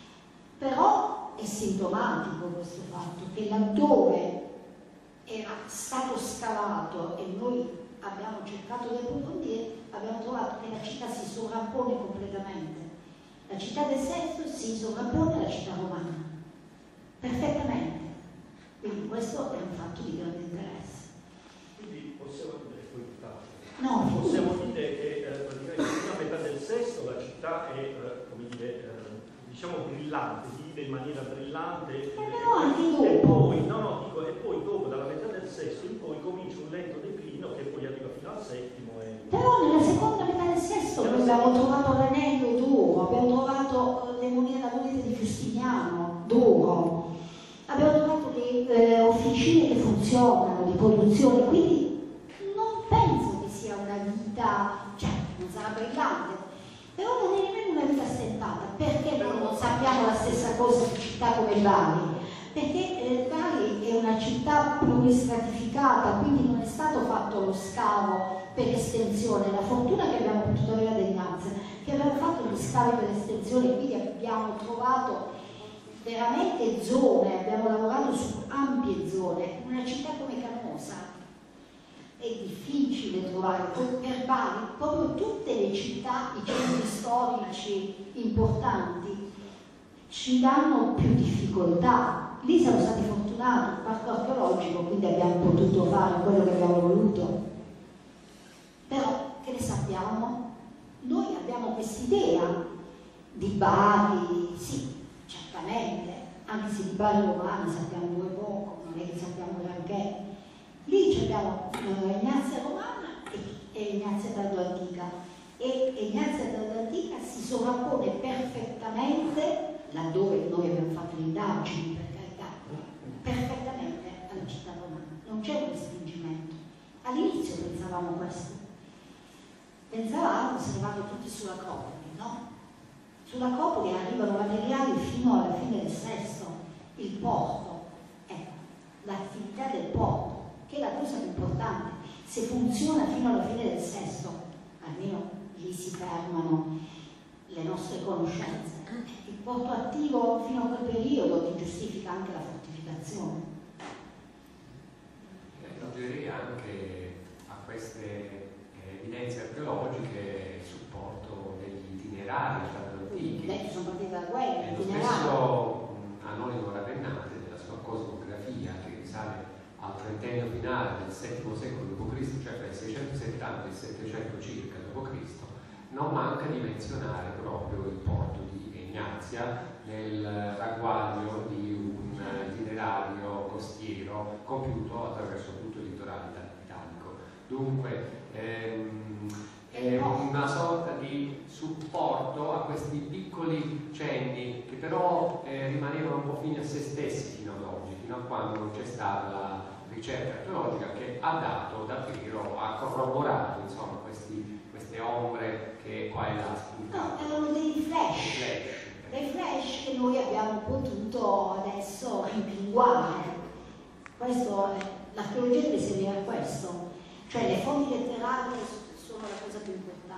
però è sintomatico questo fatto che laddove era stato scavato e noi abbiamo cercato di approfondire, abbiamo trovato che la città si sovrappone completamente. La città del Sesto si sovrappone alla città romana, perfettamente. Quindi questo è un fatto di grande interesse. Quindi possiamo dire, no, possiamo dire che eh, praticamente fino a metà del Sesto la città è, eh, come dire, eh, diciamo brillante, vive in maniera brillante. E, però anche dopo. E poi, no, no, dico, e poi dopo, dalla metà del Sesto in poi comincia un lento declino che poi arriva fino al settimo. E... Però nella seconda metà del Sesto noi abbiamo trovato l'anello d'oro, abbiamo trovato le monete, la moneta di Giustiniano d'oro, abbiamo trovato le eh, officine che funzionano, di produzione, quindi non penso che sia una vita, cioè non sarà brillante, però non è nemmeno una vita stentata. Perché noi non sappiamo la stessa cosa di città come Bari? Perché eh, Bari è una città pluristratificata, quindi non è stato fatto lo scavo per estensione. La fortuna che abbiamo potuto avere ad Ignazio, che abbiamo fatto gli scavi per estensione, quindi abbiamo trovato veramente zone, abbiamo lavorato su ampie zone. Una città come Canosa è difficile trovare, per Bari proprio tutte le città, i centri storici importanti ci danno più difficoltà. Lì siamo stati fortunati, il parco archeologico, quindi abbiamo potuto fare quello che abbiamo voluto. Però che ne sappiamo? Noi abbiamo quest'idea di Bari, sì, certamente, anche se di Bari romana sappiamo due poco, non è che sappiamo granché. Lì abbiamo eh, Ignazia Romana e, e Ignazia Tardo Antica, e Ignazia Tardo Antica si sovrappone perfettamente, laddove noi abbiamo fatto le indagini, per carità, perfettamente alla città romana, non c'è un respingimento. All'inizio pensavamo questo, pensavamo che se ne vanno tutti sull'Acropoli, no? Sull'Acropoli arrivano materiali fino alla fine del Sesto, il porto, ecco, l'attività del porto, che è la cosa più importante. Se funziona fino alla fine del Sesto, almeno lì si fermano le nostre conoscenze. Il porto attivo fino a quel periodo ti giustifica anche la fortificazione. Aggiungerei anche a queste evidenze archeologiche il supporto degli itinerari antichi. Lei sono partiti dalla guerra, e lo stesso Anonimo Ravennate della sua cosmografia, che risale al trentennio finale del settimo secolo dopo Cristo, cioè tra il seicentosettanta e il settecento circa dopo Cristo, non manca di menzionare proprio il porto di Ignazia nel ragguaglio di un itinerario costiero compiuto attraverso tutto il litorale italico. Dunque ehm, è una sorta di supporto a questi piccoli cenni che però eh, rimanevano un po' fini a se stessi fino ad oggi, fino a quando non c'è stata la ricerca archeologica che ha dato davvero, ha corroborato insomma questi, queste ombre che qua e là spuntavano. No, erano dei flash, flash, dei flash che noi abbiamo potuto adesso rimpinguare. Questo, l'archeologia deve servire a questo, cioè le fonti letterarie sono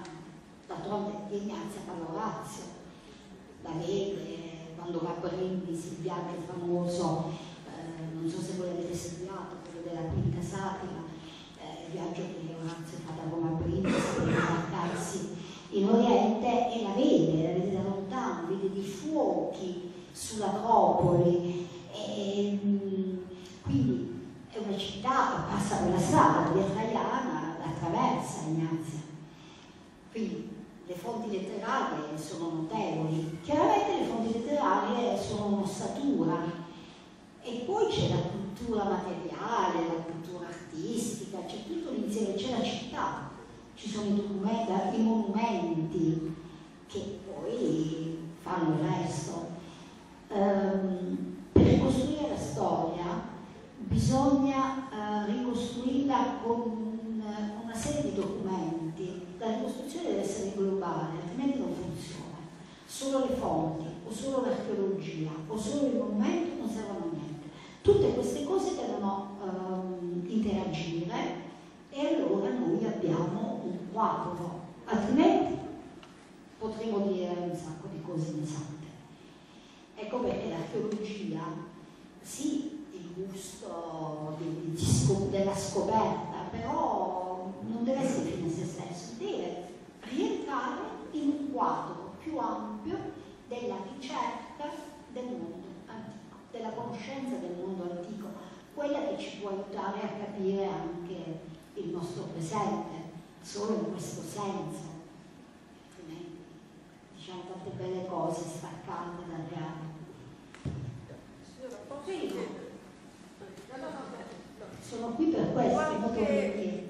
d'altronde di Ignazia parla Orazio, la vede quando va a Brindisi, il viaggio famoso, eh, non so se voi l'avete studiato, quello della Quinta Satira, eh, il viaggio che Orazio fa da Roma a Brindisi per imbarcarsi in Oriente, e la vede, la vede da lontano, vede dei fuochi sull'Acropoli, e mh, quindi è una città che passa per la strada, via Traiana, la attraversa Ignazia. Quindi le fonti letterarie sono notevoli, chiaramente le fonti letterarie sono un'ossatura, e poi c'è la cultura materiale, la cultura artistica, c'è tutto l'insieme, c'è la città, ci sono i documenti, i monumenti che poi fanno il resto. Um, per ricostruire la storia bisogna uh, ricostruirla con uh, una serie di documenti. La ricostruzione deve essere globale, altrimenti non funziona. Solo le fonti, o solo l'archeologia, o solo il monumento non servono a niente. Tutte queste cose devono um, interagire, e allora noi abbiamo un quadro, altrimenti potremo dire un sacco di cose inesatte. Ecco perché l'archeologia, sì, il gusto di, di scop- della scoperta, però non deve essere fine a se stesso, deve rientrare in un quadro più ampio della ricerca del mondo antico, della conoscenza del mondo antico, quella che ci può aiutare a capire anche il nostro presente, solo in questo senso, altrimenti diciamo tante belle cose staccate dal reale. Sì, sono qui per questo, molto perché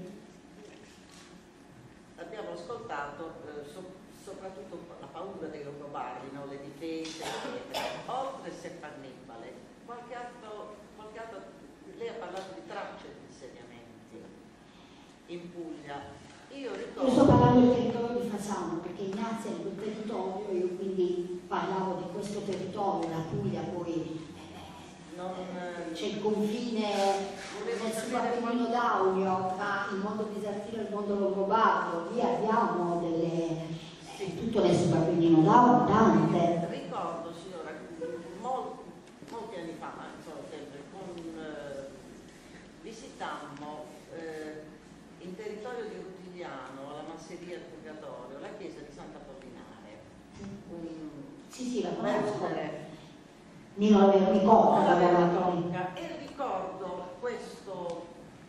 abbiamo ascoltato eh, so, soprattutto la paura dei Longobardi, no? Le difese, eccetera. Oltre Seppo Annibale, qualche altro, qualche altro, lei ha parlato di tracce di insediamenti in Puglia. Io ricordo... Io sto parlando del territorio di Fasano, perché Ignazia è quel territorio, io quindi parlavo di questo territorio, la Puglia poi non, c'è il confine nel subappennino d'Aunio tra il mondo bizantino e il mondo longobardo, lì abbiamo delle sì. Tutto nel subappennino d'Aunio, tante. Ricordo, signora, molti, molti anni fa, ma insomma sempre, con, eh, visitammo eh, in territorio di Rutigliano, alla Masseria del Purgatorio, la chiesa di Sant'Apollinare. Un, sì, sì, la conosco. Nino Vermicocca, e ricordo questo,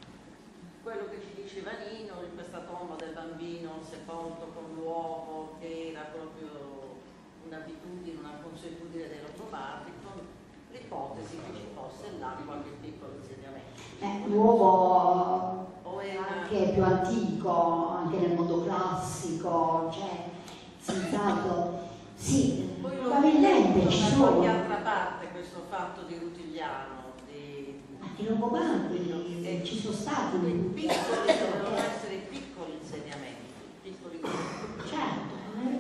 quello che ci diceva Nino, in questa tomba del bambino sepolto con l'uovo, che era proprio un'abitudine, una consuetudine dei Longobardi, con l'ipotesi che ci fosse là qualche piccolo insediamento. Eh, l'uovo anche più antico, anche nel mondo classico, cioè senz'altro. Sì, poi probabilmente ci sono. Da qualche altra parte questo fatto di Rutigliano, di... Anche i Longobardi eh, ci sono stati. I piccoli dovevano essere piccoli insediamenti, piccoli. Certo,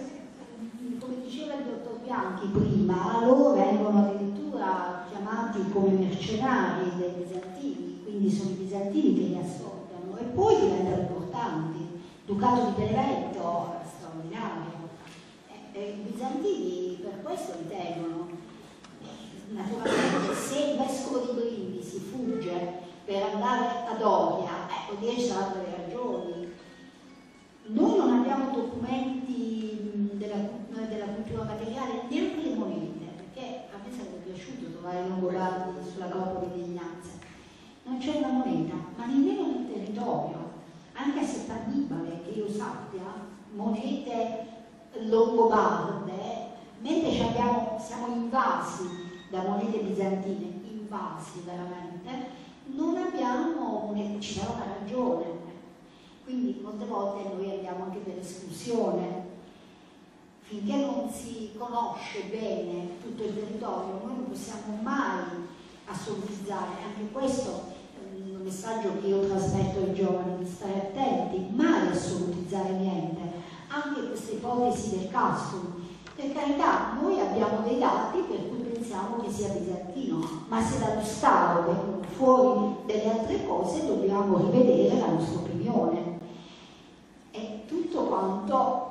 come diceva il dottor Bianchi prima, loro vengono addirittura chiamati come mercenari dei bizantini, quindi sono i bizantini che li assordono e poi diventano importanti. Ducato di Benevento, straordinario. I bizantini per questo ritengono, naturalmente, se il vescovo di Brindisi fugge per andare ad Oria, ecco, lì ci saranno delle ragioni. Noi non abbiamo documenti della, della cultura materiale, neanche le monete, perché a me sarebbe piaciuto trovare i Longobardi sulla Acropoli di Ignazia. Non c'è una moneta, ma nemmeno nel territorio, anche a Seppo Annibale, che io sappia, monete longobarde, mentre abbiamo, siamo invasi da monete bizantine, invasi veramente, non abbiamo, ci sarà una ragione, quindi molte volte noi abbiamo anche dell'esclusione, finché non si conosce bene tutto il territorio noi non possiamo mai assolutizzare, anche questo è un messaggio che io trasmetto ai giovani, stare attenti, mai assolutizzare niente. Anche queste ipotesi del Castrum, per carità, noi abbiamo dei dati per cui pensiamo che sia bizantino, ma se dallo Stato vengono fuori delle altre cose dobbiamo rivedere la nostra opinione. E tutto quanto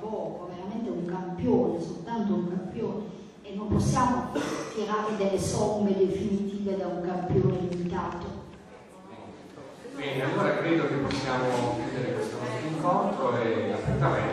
poco, veramente un campione, soltanto un campione, e non possiamo tirare delle somme definitive da un campione limitato. Bene, allora credo che possiamo chiudere questo nostro incontro e aspettare